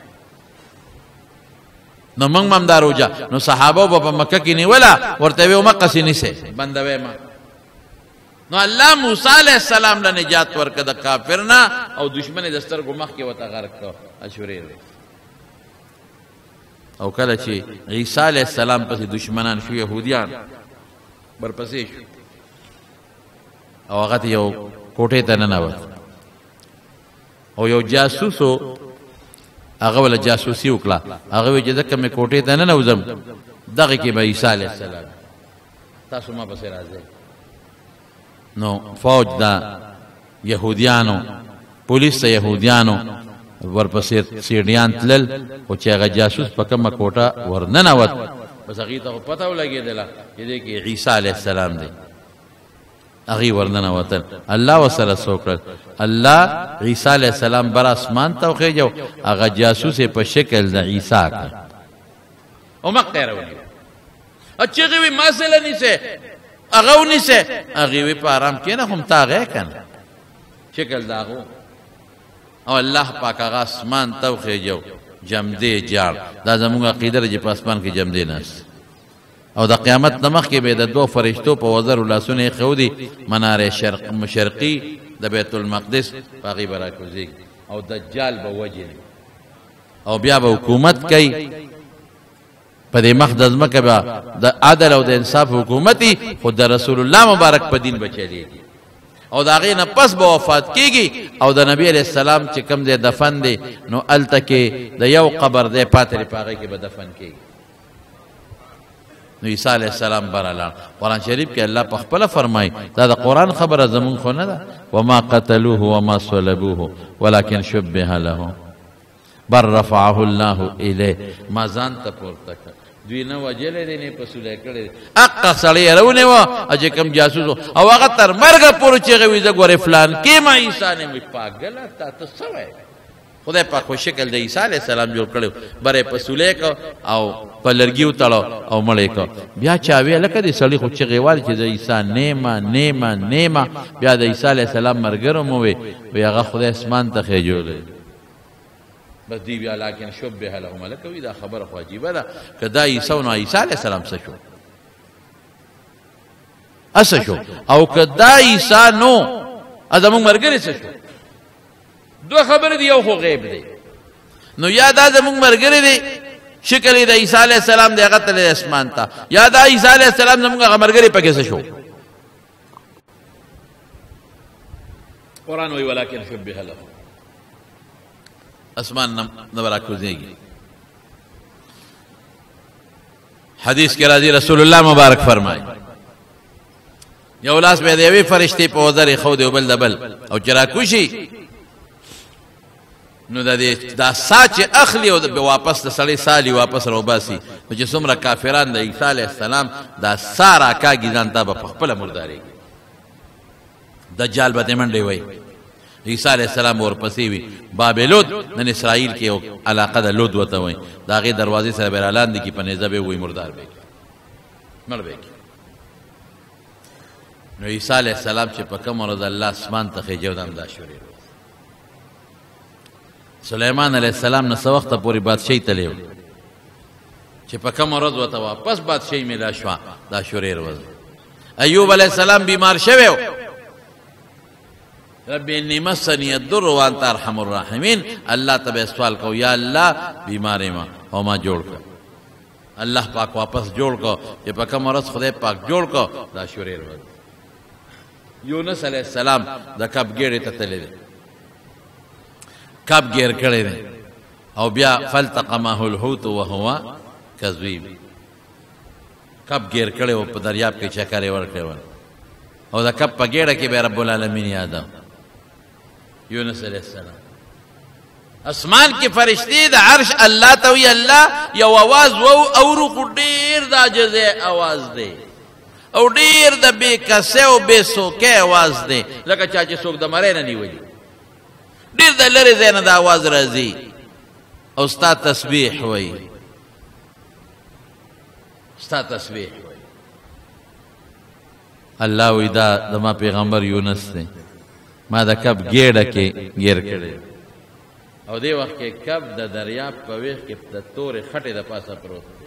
نو موږ هم دا روژه نو صحابو به په مکه کې نیوله ورته وی ومقسې نیسئ بندوی ما نو الله موسی علیہ السلام له نجات ورکړه د کافر نه او دشمن د سترګو مخ کې ورته غرق کړ اشورې او کله چې عیسی علیہ السلام پسې دشمنان شو یهودیان ورپسې شو او هغه یو کوټې ته ننوت او یو جاسوسو هغه ولا جاسوسي وکړه هغه وی چې ځکه مې کوټې ته ننوځم دغه کې به عیسی علیہ السلام تاسو ما پسې راځئ نو فوج دا یهودیانو پولیس ته یهودیانو ورپسې سیډیان تلل او چې هغه جاسوس په کومه کوټه ورننوت بس هغې ته خو پته ولګېدله چې دې کې عیسی علیہ السلام دی هغې ورننوتل الله ورسره څه وکړل الله عیسی علیہ السلام بر اسمان ته وخېږو هغه جاسوس یې په شکل د عیسی کړ او مخ ته یې راونیو چغې وي ما سله نیسئ هغه ونیسئ هغې وی په ارام کښېنه خو هم تا هغه یې که نه شکل د هغه او الله پاک هغه اسمان ته وخېږو جمدې جاړ دا زموږ عقیده ده چې په اسمان کې جمدې ناست او د قیامت نه مخکې به د دوو فرشتو په وزرو لاسونه یې ښودي منارې شرقي د بیت المقدس په هغې به راکوزېږي او دجال به وجني او بیا به حکومت کوي په دې مخ د ځمکه به د عدل او د انصاف حکومت وي خو د رسول الله مبارک په دین به چلېږي او د هغې نه پس به وفات کېږي او د نبي علیه السلام چې کوم دی دفن دی نو هلته کې د یو قبر دی پاتې دی په هغې کې به دفن کېږي نو عیسی علیہ السلام بره لاړ قرآن شریف کې الله په خپله فرمایي دا د قرآن خبره زمونږ خو نه ده وما قتلوه وما صلبوه ولكن شبه له بل رفعه الله الیه ما ځان ته پورته کړ دوی نه وجلی دی نه پسولی کړی دی حقه سړی یې راونیوه چې کوم جاسوس او هغه تر مرګه پورې چې هغه وي زه ګورې فلان کې ما عیسی نه وي پاګله تا ته څه وایې خدای پاک خو شکل د عیسی علیہ السلام جوړ کړی بره یې پسولی کو او په لرګي وتړو او مړ یې کو بیا چا وی لکه دې سړي خو چغې والي چې د عیسی نیمه نیمه نیمه بیا د عیسی علیہ السلام ملګرو مو وی وی هغه خدای اسمان ته خېجولی بس دی بیا لیکن شبه له ملکه وی دا خبره خو عجیبه ده که دا عیسی نو عیسی علیہ السلام څه شو اسه شو او که دا عیسی نو ادمو مرګري څه شو دو خبر دی یو خو غیب دی نو یا دا زمونږ ملګری دی شکل یې د عیسی علیہ السلام دی هغه تللی اسمان ته یا دا عیسی علیہ السلام زمونږ هغه ملګری پکې څه شو قرآن وی ولیکن شبه له اسمان نبرا کوزیگی حدیث کے راضی رسول اللہ مبارک فرمائی یو لاس بے دیوی فرشتی پا وزر خود و بل دبل او چرا کوشی نو دا دی دا سا چه اخلی و دا واپس دا سلی سالی واپس رو باسی نو چه سمرا کافران دا عیسیٰ علیہ السلام دا سارا کاگی زانتا با پخپل مرداری دجال با تیمنڈی وی عیسیٰ علیہ السلام ورپسی وی باب لود نن اسرائیل کے علاقہ دا لود وطا وی دا غی دروازی سر بیرالان دی کی پنیزہ بے وی مردار بے کی مر بے کی نو عیسیٰ علیہ السلام چه پکم ورد اللہ اسمان تخی جودام دا شوری رو سلیمان علیہ السلام نسا وقت پوری بادشاہی تلیو چه پکم ورد وطا واپس بادشاہی ملا شوا دا شوری رو ایوب علیہ السلام بیمار شویو رب انی مسنی الضر وانت ارحم الراحمین اللہ تب سوال کو یا اللہ بیماری ما او ما جوڑ کو اللہ پاک واپس جوڑ کو یہ پکم ورد خدای پاک جوڑ کو دا شوری رو یونس علیہ السلام دا کب گیڑی تتلی دے کب گیر کڑی دے او بیا فلتقمہ الحوت وہوا کذویب کب گیر کڑی و پا دریاب کی چکری ورکڑی ور او دا کب پا گیڑا کی بے رب العالمین یادا یونس علیہ السلام اسمان کی فرشتی دا عرش اللہ توی اللہ یو آواز وو اورو خو دیر دا جزے آواز دے او دیر دا بے کسے و بے سوکے آواز دے لکا چاچے سوک دا مرے ننی ولی دیر دا لرے زین دا آواز رازی او ستا تسبیح ہوئی ستا تسبیح ہوئی اللہ وی دا دا ما پیغمبر یونس دے ما دا کب گیڑا کے گیر کردے او دے وقت کے کب دا دریاب پویخ کے دا تور خٹے دا پاسا پروت دے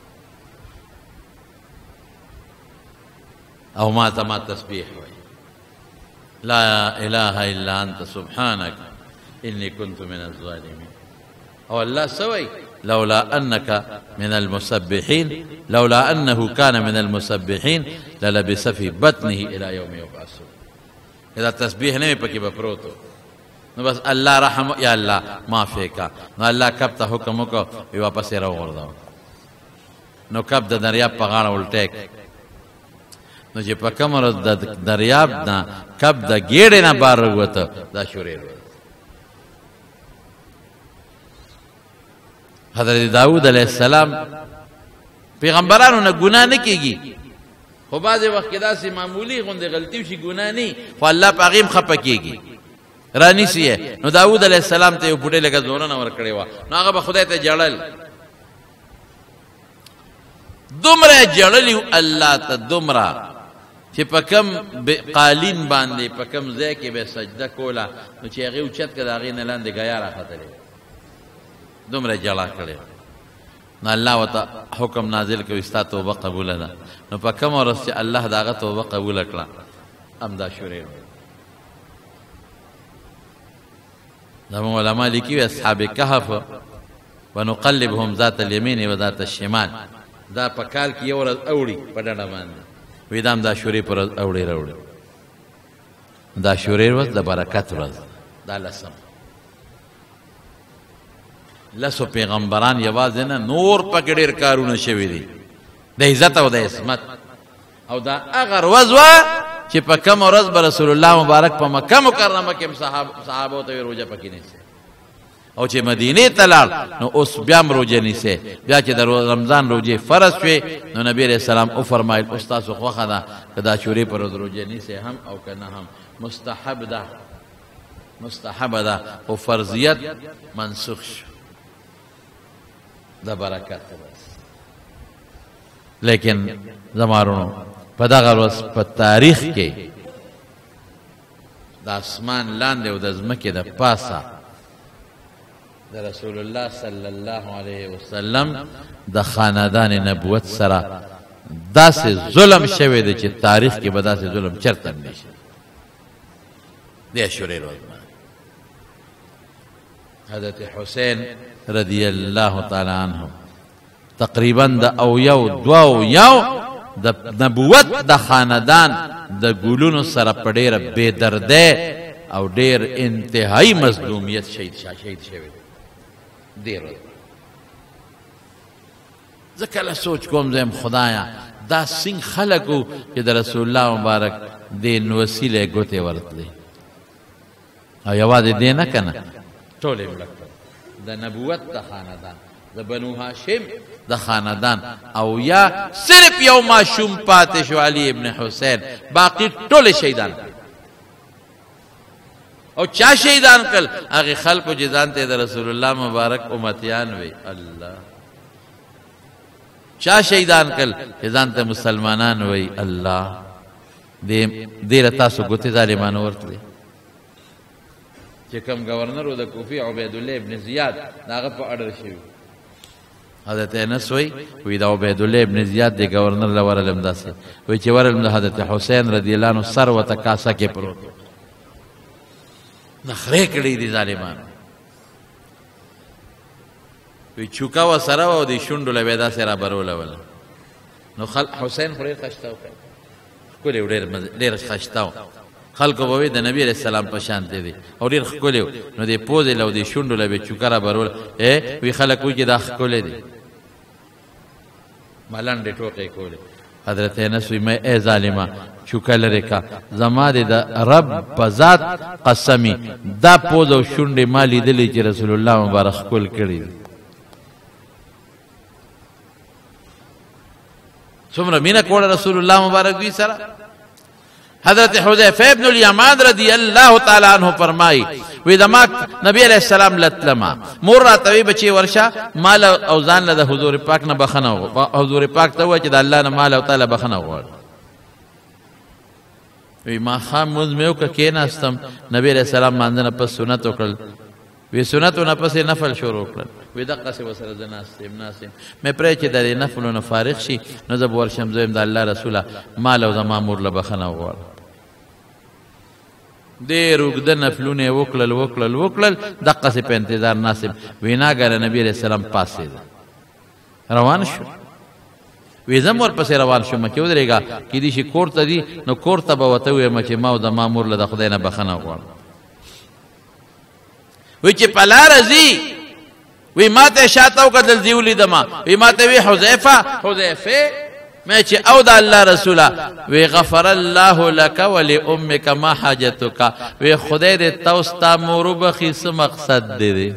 او ما تما تسبیح ہوئی لا الہ الا انت سبحانک انی کنت من الظالمین او اللہ سوئی لولا انکا من المسبحین لولا انہو کان من المسبحین للبس فی بطنہ الى یوم یبعثون اذا تسبیح نہیں پکی بپروتو نو بس اللہ رحم یا اللہ معافی کا نو اللہ کب تا حکمو کو وی واپس رو غرداو نو کب دا دریاب پا غانا الٹیک نو چه پا کم رد دا دریاب نا کب دا گیڑی نا بار رگوتا دا شوری رو حضرت داود علیہ السلام پیغمبرانو نا گناہ نکی گی خو بعض وقت دا سی معمولی خوند غلطیو شی گناہ نی خو اللہ پا غیم خپا کی گی رانی سی ہے نو داود علیہ السلام تے یو پوٹے لگا زورا نور کڑے وا نو آگا با خدای تے جڑل دمرہ جڑلیو اللہ تا دمرہ چه پا کم قالین باندے پا کم زی کے بے سجدہ کولا نو چه اغیو چت کد آغی نلان دے گیا را خطلے دمرہ جڑا کڑے نو اللہ و تا حکم نازل کو استا توبہ قبول دا نو پا کم ورس چه اللہ داغا توبہ قبول اکلا ام دا شوری رو دا علماء لکی اصحاب کحف ونقلبهم ذات الیمین و ذات الشمال دا پا کال کی یورد اوڑی پا ڈانا باندے ویدام دا شوری پر اوڑی روڑی دا شوری روز دا برکت روز دا لسم لسو پیغمبران یواز دینا نور پکڑیر کارون شوی دی دا عزت و دا اسمت او دا اگر وزوا چی پا کم و رز برسول اللہ مبارک پا مکہ مکرمہ کم صحابو تاوی روجہ پکی نیسے او چی مدینی تلال نو اس بیام روجہ نیسے بیا چی در رمضان روجہ فرض شوی نو نبی علیہ السلام او فرمائل استاسو خوخا دا کدا شوری پر روجہ نیسے ہم او کنا ہم مستحب دا مستحب دا او فرضیت منسوخ شو دا برکت بس لیکن زمارونو پا دا غروز پا تاریخ کے دا اسمان لاندے و دا زمکی دا پاسا دا رسول اللہ صلی اللہ علیہ وسلم دا خاندان نبوت سرا دا سے ظلم شوی دا چی تاریخ کی بدا سے ظلم چرتن نیشی دے شوری روز مان حضرت حسین رضی اللہ تعالی عنہ تقریباً دا او یو دو یو دا نبوت دا خاندان دا گلونو سر پڑیر بے دردے او ډیر انتهایی مظلومیت شهید شهید شوی ډیر زه کله سوچ کوم زم خدایا دا څنګه خلکو چې د رسول الله مبارک دین وسیله ګوتې ورتلې او یوازې دې نه کنه ټول یې ملک د نبوت د خاندان د بنو هاشم د خاندان او یا صرف یو معشوم پاتې شو علی ابن حسین باقی ټول شهیدان او چا شهیدان کل هغه خلکو چې ځانته د رسول الله مبارک امتیان وي الله چا شهیدان کل چې ځانته مسلمانان وي الله دې دې تاسو ګوتې ظالمانو ورته چې کوم گورنر د کوفی عبید الله ابن زیاد داغه په اړه شوی حضرت انس وی وی دا عبید الله ابن زیاد دی گورنر لور لمداسه وی چې ورل د حضرت حسین رضی الله عنه سر وته کاسه کې پروت نخره کړی دي ظالمان وی چوکا و سره و دی شوندو لویدا سره برول ول نو خل حسین خوري خشتاو کولې ډېر ډېر خشتاو خلکو به د نبی علیہ السلام په شان دي او ډېر خکولیو نو دې پوزې لو دې شونډو لبه چوکره برول اے وی خلکو چې دا خکولې دي ملنډې ټوکې کولې حضرت انس وی مې اے ظالما چوکه لري کا زما دې د رب په ذات قسمی دا پوز او شونډې مالی دلی چې رسول الله مبارک خکول کړی څومره مینا کوله رسول الله مبارک دوی سره حضرت حذیفہ ابن الیمان رضی اللہ تعالی عنہ فرمائی وی دما نبی علیہ السلام لتلما مور راتوی بچی ورشا مال او ځان له حضور پاک نه بخنه حضور پاک ته و چې د الله نه مال او تعالی بخنه غواړ وی ما خام مز میو ک کیناستم نبی علیہ السلام باندې په سنت وکړل وی سنت نه پسې نفل شروع کړل وی دغه څه وسره د ناس تیم ناسم مې پرې چې د نفل نه فارغ شي نو زه ورشم زم د الله رسوله مال او زما مور له بخنه غواړ دیر وګد نفلونه وکړل وکړل وکړل دغه څه په انتظار ناسم ویناګر نبی علیہ السلام پاسې روان شو وی زم ور پسې روان شوم چې ودرېګا کې دي شي کور ته دي نو کور ته به وته وي چې ما او د مامور له خدای نه بخنه غواړم وی چې پلا رزي وی ماته شاتو کدل دیولی دما وی ماته وی حذیفه حذیفه میں چې او د الله رسوله وی غفر الله لك ولامك ما حاجتك وی خدای دې توستا مور بخي څه مقصد دې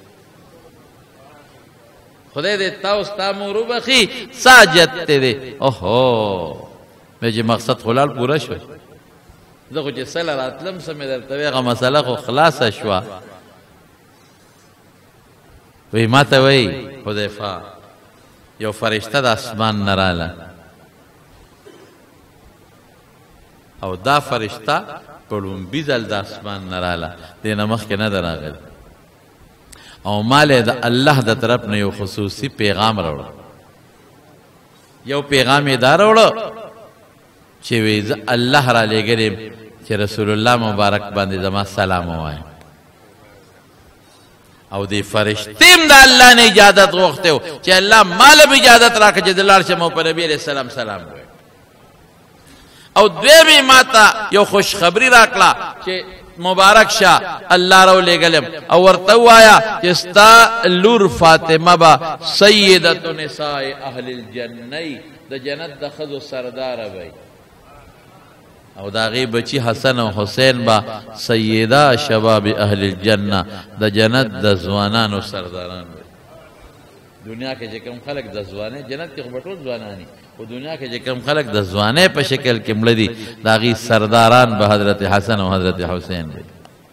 خدای دې توستا مور بخي ساجت دې اوهو مې چې مقصد خلال پورا شو زه خو چې سره راتلم سمې درته هغه مسله خو خلاصه شوه وی ما ته وی حذیفه یو فرشته د اسمان نراله او دا فرشته په لومبي ځل د اسمان نراله دې نه مخکې نه راغلی او مال د الله د طرف نه یو خصوصي پیغام راوړ یو پیغام یې دا راوړ چې وی زه الله را لېږلیم چې رسول الله مبارک باندې زما سلام ووایم او دی فرشتیم دا اللہ نے اجازت غوختے ہو چې اللہ مال بھی اجازت راکا چې دلار شمو پر نبی علیہ السلام سلام ہوئے او دوی ماتا یو خوش خبری راکلا چې مبارک شاہ اللہ رو لے گلم او ورطو آیا چې ستا لور فاطمہ با سیدت نساء اہل الجنی دا جنت دا خذ و سردار بھئی او دا غي بچی حسن او حسین با سیدہ شباب اهل الجنه د جنت د ځوانانو سرداران دنیا کې چې کوم خلق د ځوانه جنت کې خبرټول ځوانانی او دنیا کې چې کوم خلق د ځوانه په شکل کې مړ دي دا غي سرداران به حضرت حسن او حضرت حسین دي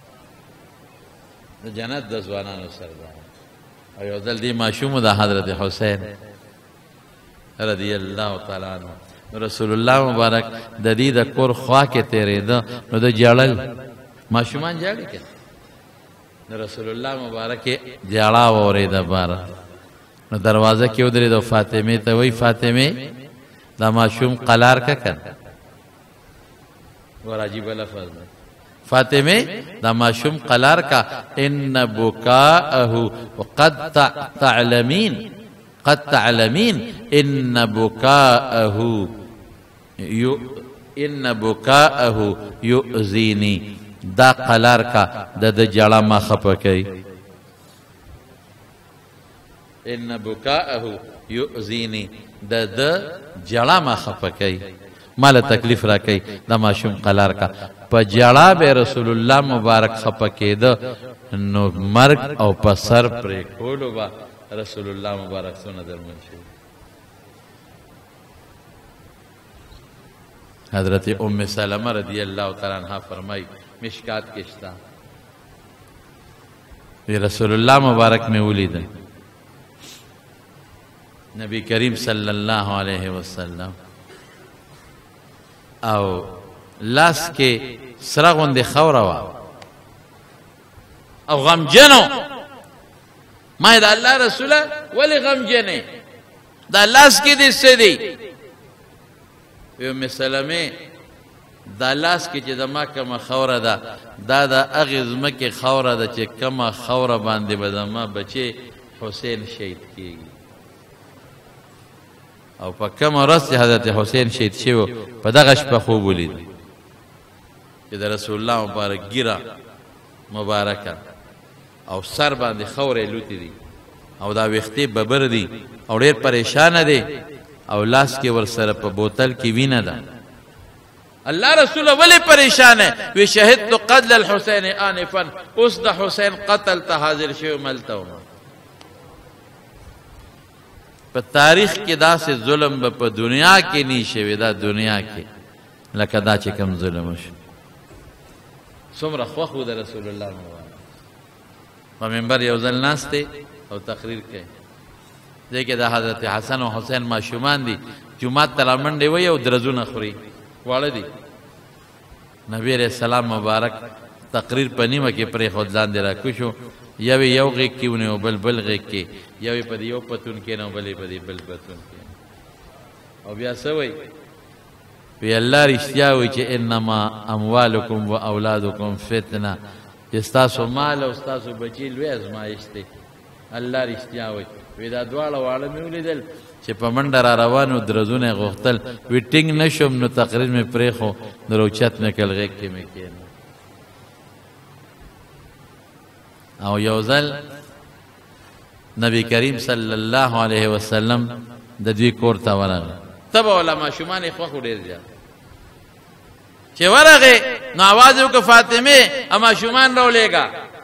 د جنت د ځوانانو سردار او یو ځل دی معشوم د حضرت حسین رضی الله تعالی عنہ رسول الله مبارک د دې د کور خوا کې تیرې ده نو د جړل ماشومان جاړي کې رسول الله مبارک جړا وره د بار نو دروازه کې ودرې د فاطمه ته وای فاطمه دا ماشوم قلار کا کړ ور عجیب لفظ فاطمه دا ماشوم قلار کا ان بکاءه وقد تعلمین قد تعلمین ان بکاءه ان بكاءه يؤذيني دا قلار کا د د جړه ما خپه کوي ان بکاءه یؤذینی د د جړه ما خپه کوي مال تکلیف را کوي دا ماشوم قلار کا په جړه به رسول الله مبارک خپه کېده نو مرګ او په سر پرې کولو به رسول الله مبارک سونه درمل شي حضرت ام سلمہ رضی اللہ تعالیٰ عنہ فرمائی مشکات کشتا رسول اللہ مبارک میں ولید نبی کریم صلی اللہ علیہ وسلم او لاس کے سرغن دے خوروا او غم جنو ما دا اللہ رسولہ ولی غم جنے دا لاس کی دے سے دی ام سلمہ دا لاس کې چې زما کومه خوره ده دا د هغې ځمکې خوره ده چې کومه خوره باندې به زما بچی حسین شهید کېږي او په کومه ورځ چې حضرت حسین شهید شوی په دغه شپه خوب ولید چې د رسول الله مبارک ګیره مبارکه او سر باندې خورې لوتې دي او دا ویښتې ببر دي او ډېر پریشانه دی او لاس کې ورسره په بوتل کې وینه ده اللہ رسول ولی پریشان ہے وی شہد تو قتل الحسین آنفا اس دا حسین قتل تا حاضر شو ملتا ہوں پا تاریخ کی دا سے ظلم با پا دنیا کی نیشے وی دا دنیا کی لکہ دا چکم ظلم شو سمرا خوخو دا رسول اللہ مبارک پا منبر یوزل ناس تے او تقریر کے دیکھے دا حضرت حسن و حسین ما شمان دی جماعت ترامن دے وی او درزو نخوری واړه دي نبی علیہ السلام مبارک تقریر په نیمه کې پرې خود ځان دی راکوشو یو یو غیږ کې ونیو بل بل غیږ کې یو یې په دې یو پتون کې نو بلې په دې بل پتون کې او بیا څه وایي وی الله رښتیا وایي چې انما اموالکم و اولادکم فتنه چې ستاسو مال او ستاسو بچي لوی ازمایښت دی الله رښتیا وایي وی دا دواړه واړه مې ولیدل چې په منډه را روانو درزونه غوښتل وی ټینګ نشم نو تقریر مې پرېښو نو روچت مې کړل غېږ کې مې کېنه او یو ځل نبی کریم صلی الله علیه وسلم د دوی کور ته ورغی ته به ولا ماشومان یې خوښ ډېر زیات چې ورغې نو اواز یې وکړه فاطمې ماشومان راولېږه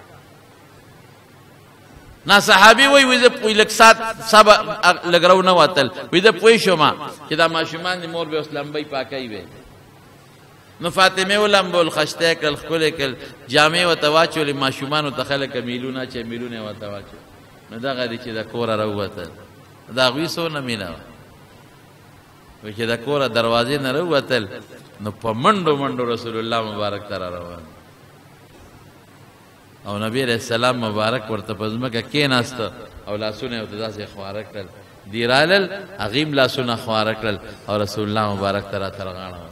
نا صحابي وای وې زه لږ سات سبا لږ رو نه وتل وې زه پوه شوم چې دا ماشومان د مور به اوس لمبۍ پاکۍ وې نو فاطمه ولمبول خشته کل ښکلې کل جامې ورته واچولې ماشومانو ته خلک میلونه چې میلونه ورته واچول نو دغه دی چې د کوره راووتل د هغوی څونه مینه وه وایي چې د کوره دروازې نه راووتل نو په منډو منډو رسول الله مبارک ته را روان او نبی علیہ السلام مبارک ورته په ځمکه کېناسته او لاسونه یې ورته داسې خواره کړل دی رالل هغې لاسونه خواره کړل او رسول الله مبارک ته راته رغاړه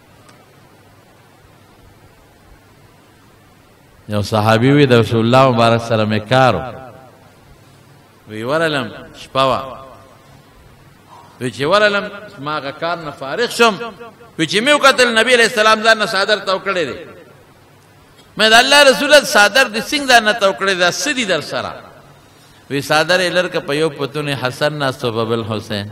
یو صحابي وي د رسول الله مبارک سره مې کار وی ورلم شپه وه وی چې ورلم ما هغه کار نه فارغ شم وی چې مې وکتل نبي علیہ السلام ځان نه څادر تاو کړی دی میں دا اللہ رسول صادر دی سنگ دا نتاو کردی دا سدی در سرا وی صادر ایلر کا پیو پتون حسن ناستو ببل حسین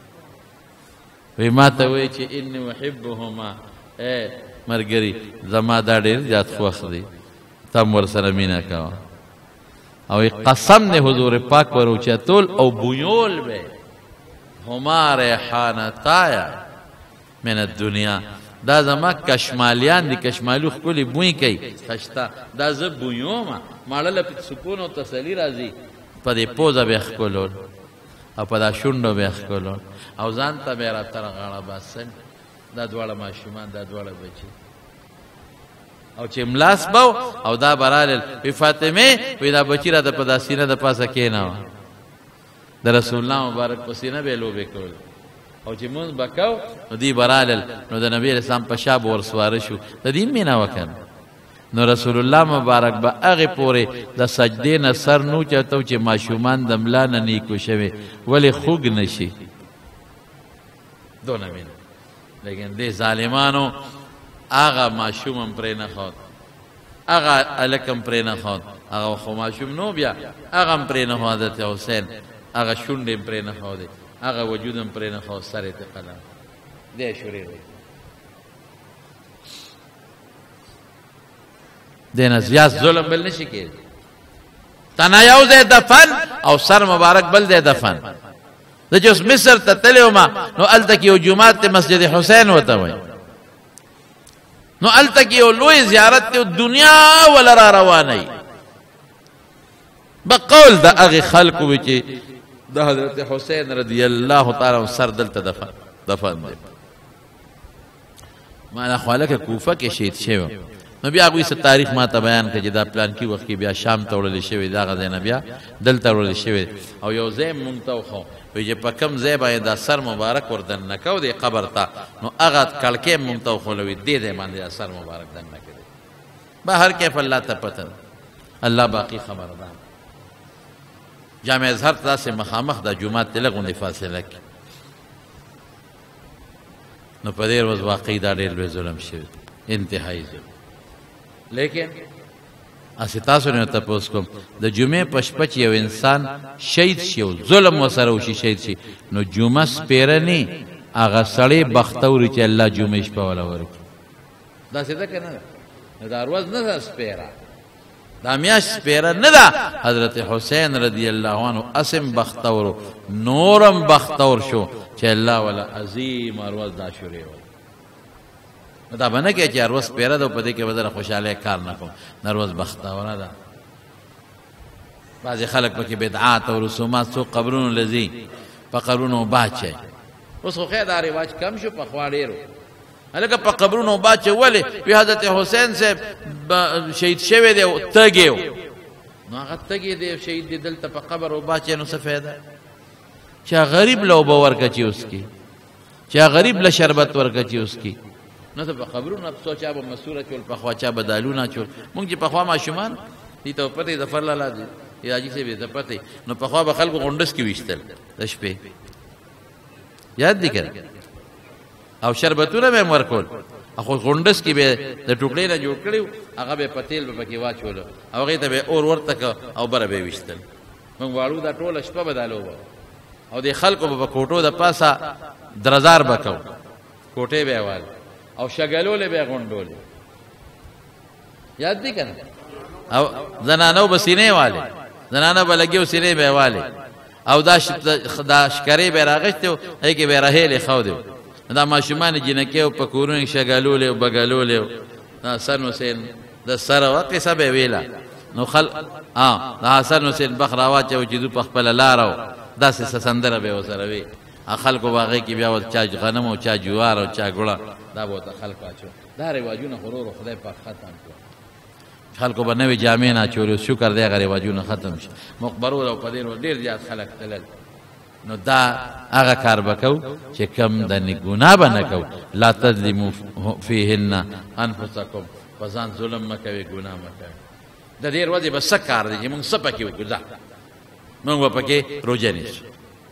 وی ما تاوی چی انی محبهما اے مرگری زما دا دیر جات خوخ دی تم ورسر مینا کوا او قسم دی حضور پاک ورو چتول او بویول بے ہما ریحانتایا من الدنیا دا زما کشمالیان دی کشمالو خپلی بوئی کئی خشتا دا زه بویوما ماړله په سکون او تسلی راځي په دې پوزه به ښکلول او په دا شونډو به ښکلول او ځان ته به راته رغاړه باسن دا دواړه ماشومان دا دواړه بچي او چې ملاس بو او دا برالل وی فاطمه وی دا بچی راته په دا سینه د پاسه کېناوه د رسول الله مبارک په سینه به لوبې کول او چې مونږ بکاو نو دی برالل نو د نبی اسلام په شاب ورسواره شو د دې مینا وکړ نو رسول الله مبارک به هغه پورې د سجدې نه سر نو چاته چې ماشومان د ملا نه نیکو شوي ولی خوګ نشي دونه مين لیکن دې ظالمانو هغه ماشوم پرې نه خاط هغه هلکم پرې نه ښود هغه خو ماشوم نو بیا هغه هم پرې نه ښود حضرت حسین هغه شونډې هم پرې نه ښودې هغه وجود هم پرې نه ښود سر یې ته قلم دی شورې دی دې نه زیات ظلم بل نشي کېدی تنه یو ځای دفن او سر مبارک بل ځای دفن زه چې اوس مصر ته تللی وم نو هلته کې یو جومات دی مسجد حسین ورته وایي نو هلته کې یو لوی زیارت دی دنیا وله را روانوي بقول د هغې خلکو وي چې د حضرت حسین رضی الله تعالی عنه سر دلته دفن دفن دی ما نه خو هلکه کوفه کې شهید شوی نو بیا هغوی څه تاریخ ما ته بیان کړه چې دا پلانکي وخت کې بیا شام ته وړلی شوی دی هغه ځای نه بیا دلته وړلی شوی دی او یو ځای مونږ ته وښو وایي چې په کوم ځای باندې دا سر مبارک ور دننه کو دی قبر ته نو هغه کړکۍ مونږ ته وښولوي دې ځای باندې دا سر مبارک دننه کړی به هر کیف الله ته پته الله باقي خبردار جامع اظهر ته داسې مخامخ دا جومات ته لږ غوندې فاصله کې نو په دې ورځ واقعي دا ډېر لوی ظلم شوی انتهایي ظلم لیکن اسې تاسو نه تپوس کوم د جمعې په شپه چې یو انسان شهید شي او ظلم ورسره وشي شهید شي نو جمعه سپېره نه هغه سړی بختوري چې الله جمعې شپه وله ورکړي داسې ده که نه ده نو دا ورځ نه ده سپېره دا میاشت سپېره نه ده حضرت حسین رضی الله عنه اسم بختور نورم بختور شو چې الله وله عظیم ورځ دا شورې وله دا به نه کوې چې هر ورځ سپېره ده او په دې کې به زه خوشحالۍ کار نه کوم دا ورځ بختوره ده بعضې خلک پکې بدعات او رسومات څوک قبرونو له ځي په قبرونو اوبه اچوي اوس خو خیر دا رواج کم شو پخوا ډېر هلکه په قبرونو اوبه اچوي ولې وي حضرت حسین صاحب شهید شوی دی او تږی و نو هغه تږی دی شهید دی دلته په قبر اوبه اچوي نو څه فایده چا غریب له اوبه ورکړه چې اوس کې چا غریب له شربت ورکړه چې اوس کې نو ته په قبرونو څو چا به مسوره چول پخوا چا به دالونه چول مونږ چې پخوا ماشومان دي ته پته د ظفر لالا دي یا حاجي صاحب ته پته نو پخوا به خلکو غونډس کې ویشتل د شپې یاد دي که او شربتونه به یې ورکول خو غونډس کې به د ټوکړې نه جوړ کړي هغه به په تیل به پکې واچولو او هغې ته به اور ورته که او بره به یې ویشتل مونږ واړو دا ټوله شپه به دا لوبه او د خلکو به په کوټو د پاسه درزار به کوو کوټې به یې وال او شګلولې به یې غونډولې یاد دي که نه او زنانو به سینې والې زنانه به لګي او سینې به یې والې او دا دا شکرې به یې راغښتې و هغې کې به یې راهیلې ښودې دا ماشومان جنکې او په کورونو کې شګلولې او بګلولې او دا حسن حسین د سره وه قصه به یې ویله نو خل د حسن حسین بخ راواچوه چې دو په خپله لاره و داسې څه سندره به یې ورسره وي خلکو به هغې کې بیا چا غنم او چا جوار او چا ګوړه دا به ورته خلکو اچول دا رواجونه خو ورو خدای پاک ختم کړو خلکو به نوې جامې نه اچولې شکر دی هغه رواجونه ختم شي مقبرو او په دې ورځ ډېر زیات خلک تلل نو دا هغه کار به کوو چې کم د ګناه به نه کوو لا تظلموا فیهن انفسکم په ځان ظلم مه کوئ ګناه مه کوئ د دې ورځې به څه کار دی چې مونږ څه پکې وکړو ځه مونږ به پکې روژه نیسو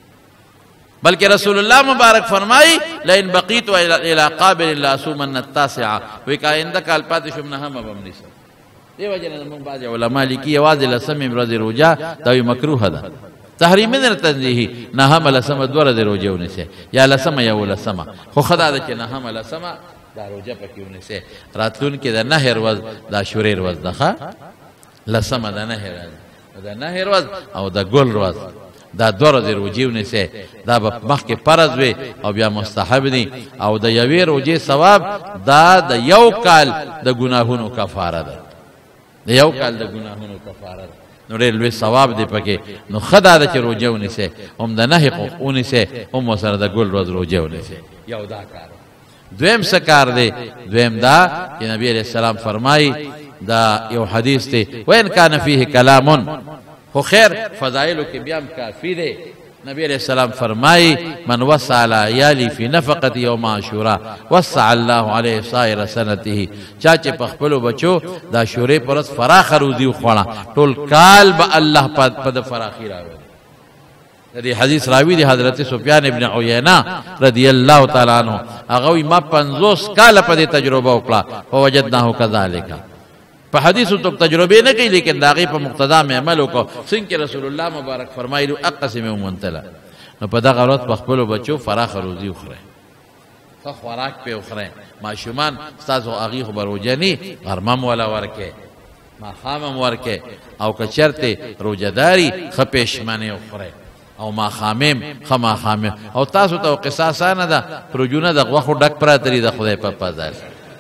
بلکہ رسول اللہ مبارک فرمائی لئن بقیت الى قابل لاصومن التاسعه وی کا آئندہ کال پاتې شم نه هم بم نیسم دی وجه نه موږ بعض علما لیکي یوازې لسم ورځې روژه دا وی مکروه ده تحریم نه تنزیهی نه هم لسم دوه ورځې روژه ونیسه یا لسم یا ولسم خو خدا ده چې نه هم لسم دا روژه پکې ونیسه راتلونکې د نهر ورځ دا شورې ورځ ده لسم د نهر د نهر ورځ او د ګل ورځ دا دوه ورځې روژې ونیسئ دا به مخکې فرض وي او بیا مستحب دي او د یوې روژې ثواب دا د یو کال د ګناهونو کفاره ده د یو کال د ګناهونو کفاره ده نو ډېر لوی ثواب دی پکې نو ښه دا ده چې روژه ونیسئ هم د نهې ونیسئ هم ورسره د ګل ورځ روژه ونیسئ یو دا کار دویم څه کار دی دویم دا چې نبي علیه السلام فرمایي دا یو حدیث دی وین کان فیه کلامون خو خیر فضائلو کې بیا هم کافي دی نبی علیہ السلام فرمائی من وسع علی عیالی فی نفقت یوم عاشورا وسع اللہ علیہ سائر سنته چاچے پخپلو بچو دا شورے پرس فراخ روزی خوڑا ټول کال با اللہ پد فراخی راوی دی حدیث راوی دی حضرت سفیان ابن عیینہ رضی اللہ تعالی عنہ اغوی ما پنزوس کال پد تجربہ اکلا فوجدناہو کذالکا په حدیثو ته تجربه نه کوي لیکن دا غي په مقتدا مې عمل وکړو څنګه رسول الله مبارک فرمایلو اقسم ومنتلا نو په دغه ورځ په خپل بچو فراخ روزي وخره خو خوراک په وخره ماشومان تاسو هغه خبروجنی غرمم ولا ورکه ما خامم ورکه او کچرته روزداري خپېشمنه وخره او ما خامم خما خامم او تاسو ته قصاص نه ده پروجونه د غوخو ډک پراتري د خدای په پازار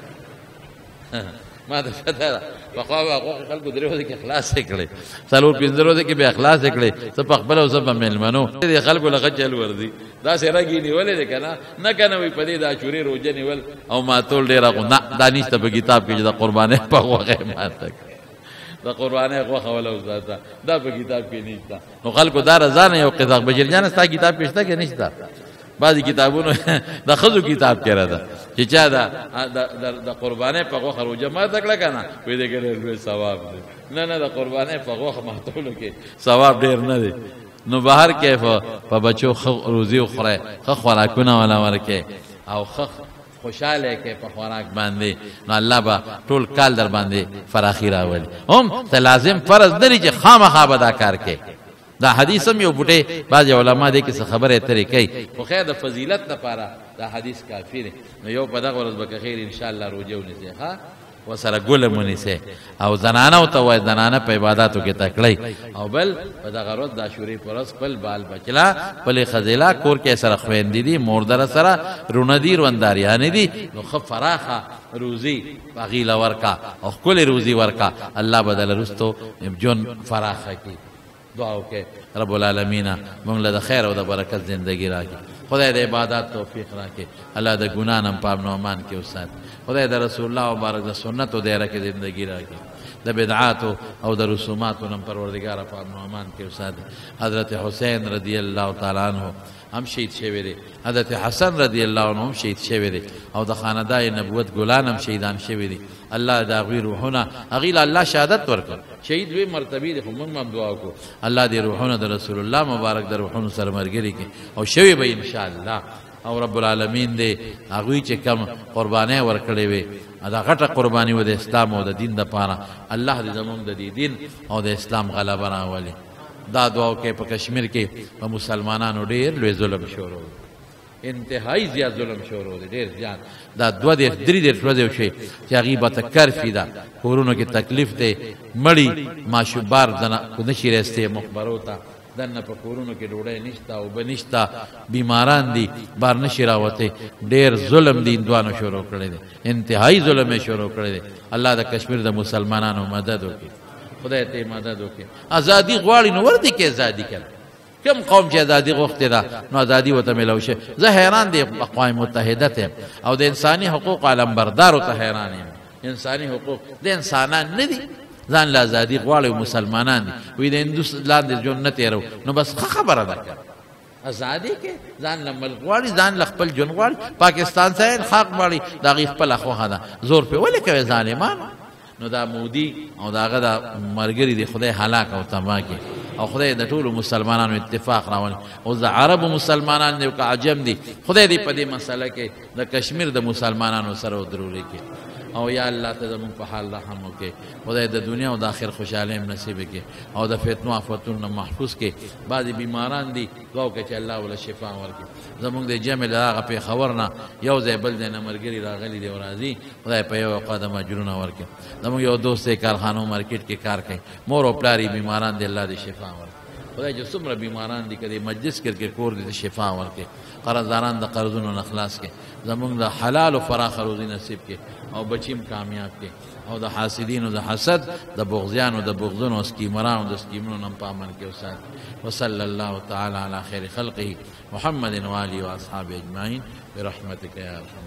ما ته پته په خو خلکو درې ورځې کې اخلاص کړي څلور پنځه ورځې کې به اخلاص کړي څه په خپل او څه په مېلمنو دې خلکو لغه چل وردي دا سره کې نیولې ده کنه نه کنه وي پدې دا چوري روزه نیول او ما تول ډیر غو نه دانشته په کتاب کې د قربانه په وغه ماته دا قربانه غوخه ولا وزاته دا په کتاب کې نشته نو خلکو دا رضا نه یو قضا بجر جان ستا کتاب کې شته کې نشته بعضی کتابونو د خزو کتاب کې را ده چې چا دا د قربانه په غوخه روزه ما تکړه کنه وې دې کې ډېر ثواب دی نه نه د قربانه په غوخه ماتولو کې ثواب ډېر نه دی نو بهر کې په بچو روزي خوره خو خوراکونه ولا ورکه او خو خوشاله کې په خوراک باندې نو الله با ټول کال در باندې فراخي راولي هم ته لازم فرض لري چې خامخا بدا کار کې دا حدیث هم یو بوټه بعض علما دې کې خبره ترې کوي خو خیر د فضیلت لپاره دا حدیث کافی دی نو یو په دغه ورځ به خیر ان شاء الله روزه ونیسه ها وسره ګل مونیسه او زنانه او ته وای زنانه په عبادتو کې تکړی او بل په دغه ورځ د عاشورې پر ورځ خپل بال بچلا خپل خزیلا کور کې سره خويندې دي مور در سره رونډي رونداریان دي نو خ فراخه روزي باغیلا ورکا او خپل روزي ورکا الله بدل رستو جون فراخه کی دعا وکړه رب العالمین موږ له خیر او د برکت زندگی راکړي خدای د عبادت توفیق راکړي الله د ګنا نم پام نو مان کې وسات خدای د رسول الله مبارک د سنت او دایره کې زندگی راکړي د بدعات او د رسومات نم پروردگار پام نو مان کې وسات حضرت حسین رضی الله تعالی عنہ هم شهید شوی دی حضرت حسن رضی الله عنه هم شهید شوی دی او د خاندان نبوت ګلان هم شهیدان شوی دی الله دا غوی روحونه اغیل الله شهادت ورکړ شهید وی مرتبه دی خو موږ هم دعا وکړو الله دې روحونه د رسول الله مبارک د روحونو سره مرګري کې او شوی به ان شاء الله او رب العالمین دې هغه چې کم قربانه ورکړي وي دا غټه قرباني و د اسلام او د دین د پاره الله دې زموږ د دین او د اسلام غلبه راولي دا دعا کې په کشمیر کې په مسلمانانو ډېر لوی ظلم شروع انتهایی زیات ظلم شروع دی ډېر زیات دا دوه دې درې دې ورځې شي چې غیبت کرفی دا کورونو کې تکلیف دی مړی ماشوبار دنه کو نشي راسته مخبرو ته دنه په کورونو کې ډوډۍ نشتا او بنشتا بیماران دي بار نشي راوته ډېر ظلم دي دوانو شروع کړی دی انتهایی ظلم شروع کړی دی الله د کشمیر د مسلمانانو مدد وکړي خدای ته مدد وکړي ازادي غواړي نو ورته کې ازادي کړي کم قوم چې ازادي غوښتي دا نو ازادي وته ملو شي زه حیران دي اقوام متحده ته او د انساني حقوق عالم بردار ته حیران یم انساني حقوق د انسانان نه دي ځان له ازادي غواړي مسلمانان دي وې د هندوستان د جنت یې نو بس خبره ده ازادي کې ځان له ملک غواړي ځان له خپل جون غواړي پاکستان سره حق غواړي دا غي خپل خو ده زور په ولې کوي ظالمان نو دا مودي او داغه دا مرګري دی خدای هلاک او تباہ کی او خدای د ټولو مسلمانانو اتفاق راولي او د عرب مسلمانان دی او عجم دی خدای دې په دې مسله کې د کشمیر د مسلمانانو سره ضروري کې او یا الله ته زموږ په حال رحم وکړي خدای د دنیا او د آخر خوشاله نصیب کړي او د فتنو آفتونو محفوظ کړي بعضی بیماران دي دعا وکړي چې الله ولا شفا ورکړي زموږ د جمع هغه په خبرنا یو ځای بل دی نه مرګري راغلي دی او راځي خدای په یو قدم اجرونه ورکړي زموږ یو دوست کارخانو مارکیټ کې کار کوي مور او پلاری بیماران دی الله دې شفا ورکړي خدای چې څومره بیماران دي کدي مجلس کې کور دې شفا ورکړي قرضداران د قرضونو نه خلاص کړي زموږ د حلال او فراخ روزي نصیب کړي او بچیم کامیاب کړي او د حاسدین او د حسد د بغضیان او د بغضونو او سکیمرانو د سکیمونو نه پامن کې وسات وصلی الله تعالی علی خیر خلقه محمد و آله و اصحابه اجمعین برحمتک یا ارحم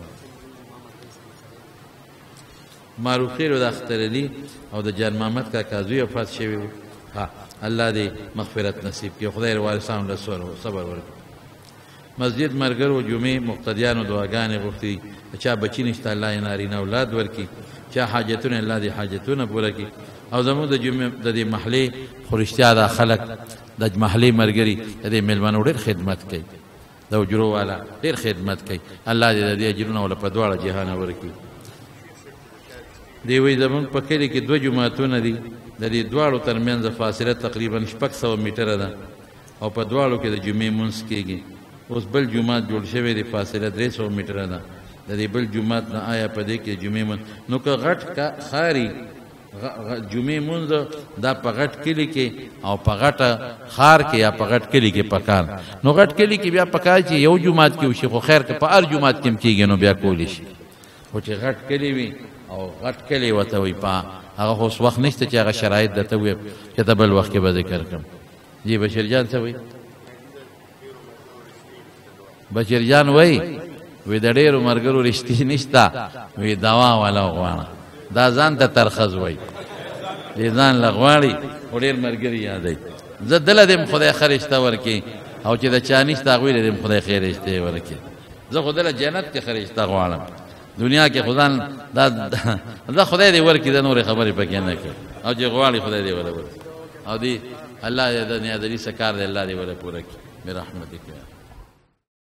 معروف خیر د اختر علی او د جان محمد کا کازوی وفات شوی ها الله دې مغفرت نصیب کړي خدای وارثان له صبر ورکړي مسجد مرګرو جمعې مقتدیانو دعاګانې غوښتي چا بچی نشته الله یې نارینه اولاد ورکړي چا حاجتونه الله دې حاجتونه پوره کړي او زموږ د جمعې د دې محلې خو رښتیا دا خلک د محلې مرګري د دې میلمنو ډېر خدمت کوي د اجرو والا ډېر خدمت کوي الله دې د دې اجرونه ولا په دواړه جهان ورکړي دی وایي زمونږ په کلي کې دوه جوماتونه دي د دې دواړو ترمنځ فاصله تقریبا شپږ سوه میټره ده او په دواړو کې د جمعې مونځ کېږي اوس بل جومات جوړ شوی دی فاصله درې سوه میټره ده د دې بل جومات نه آیا په دې کې جمعې مونځ نو که غټ ښاري جمعې مونځ دا په غټ کلي کې او په غټه ښار کې یا په غټ کلي کې پکار نو غټ کلي کې بیا پکار چې یو جومات کې وشي خو خیر که په هر جومات کې هم کېږي نو بیا کولی شي خو چې غټ کلي وي او غټ کلي ورته وي په هغه خو اوس وخت نشته چې هغه شرایط درته ووایم چې ته بل وخت کې به ذکر کړم جی بشیر جان څه وایي بشیر جان وایي وی د ډېرو ملګرو رښتې نشته وی دوا والا غواړه دا ځان ته ترخز وایي دې ځان له غواړي خو ډېر ملګري یادوي زه دله دې م خدای ښه رشته ورکړي او چې د چا نشته هغوی له دې م خدای ښې رشتې ورکړي زه خو دله جنت کې ښه رشته غواړم دنیا کې خو ځان دا دا خدای دې ورکړي دا نورې خبرې پکې نه کوي او چې غواړي خدای دې وله ورکړي او دې الله دې د نیادري څه کار دی الله دې وله پوره کړي برحمتک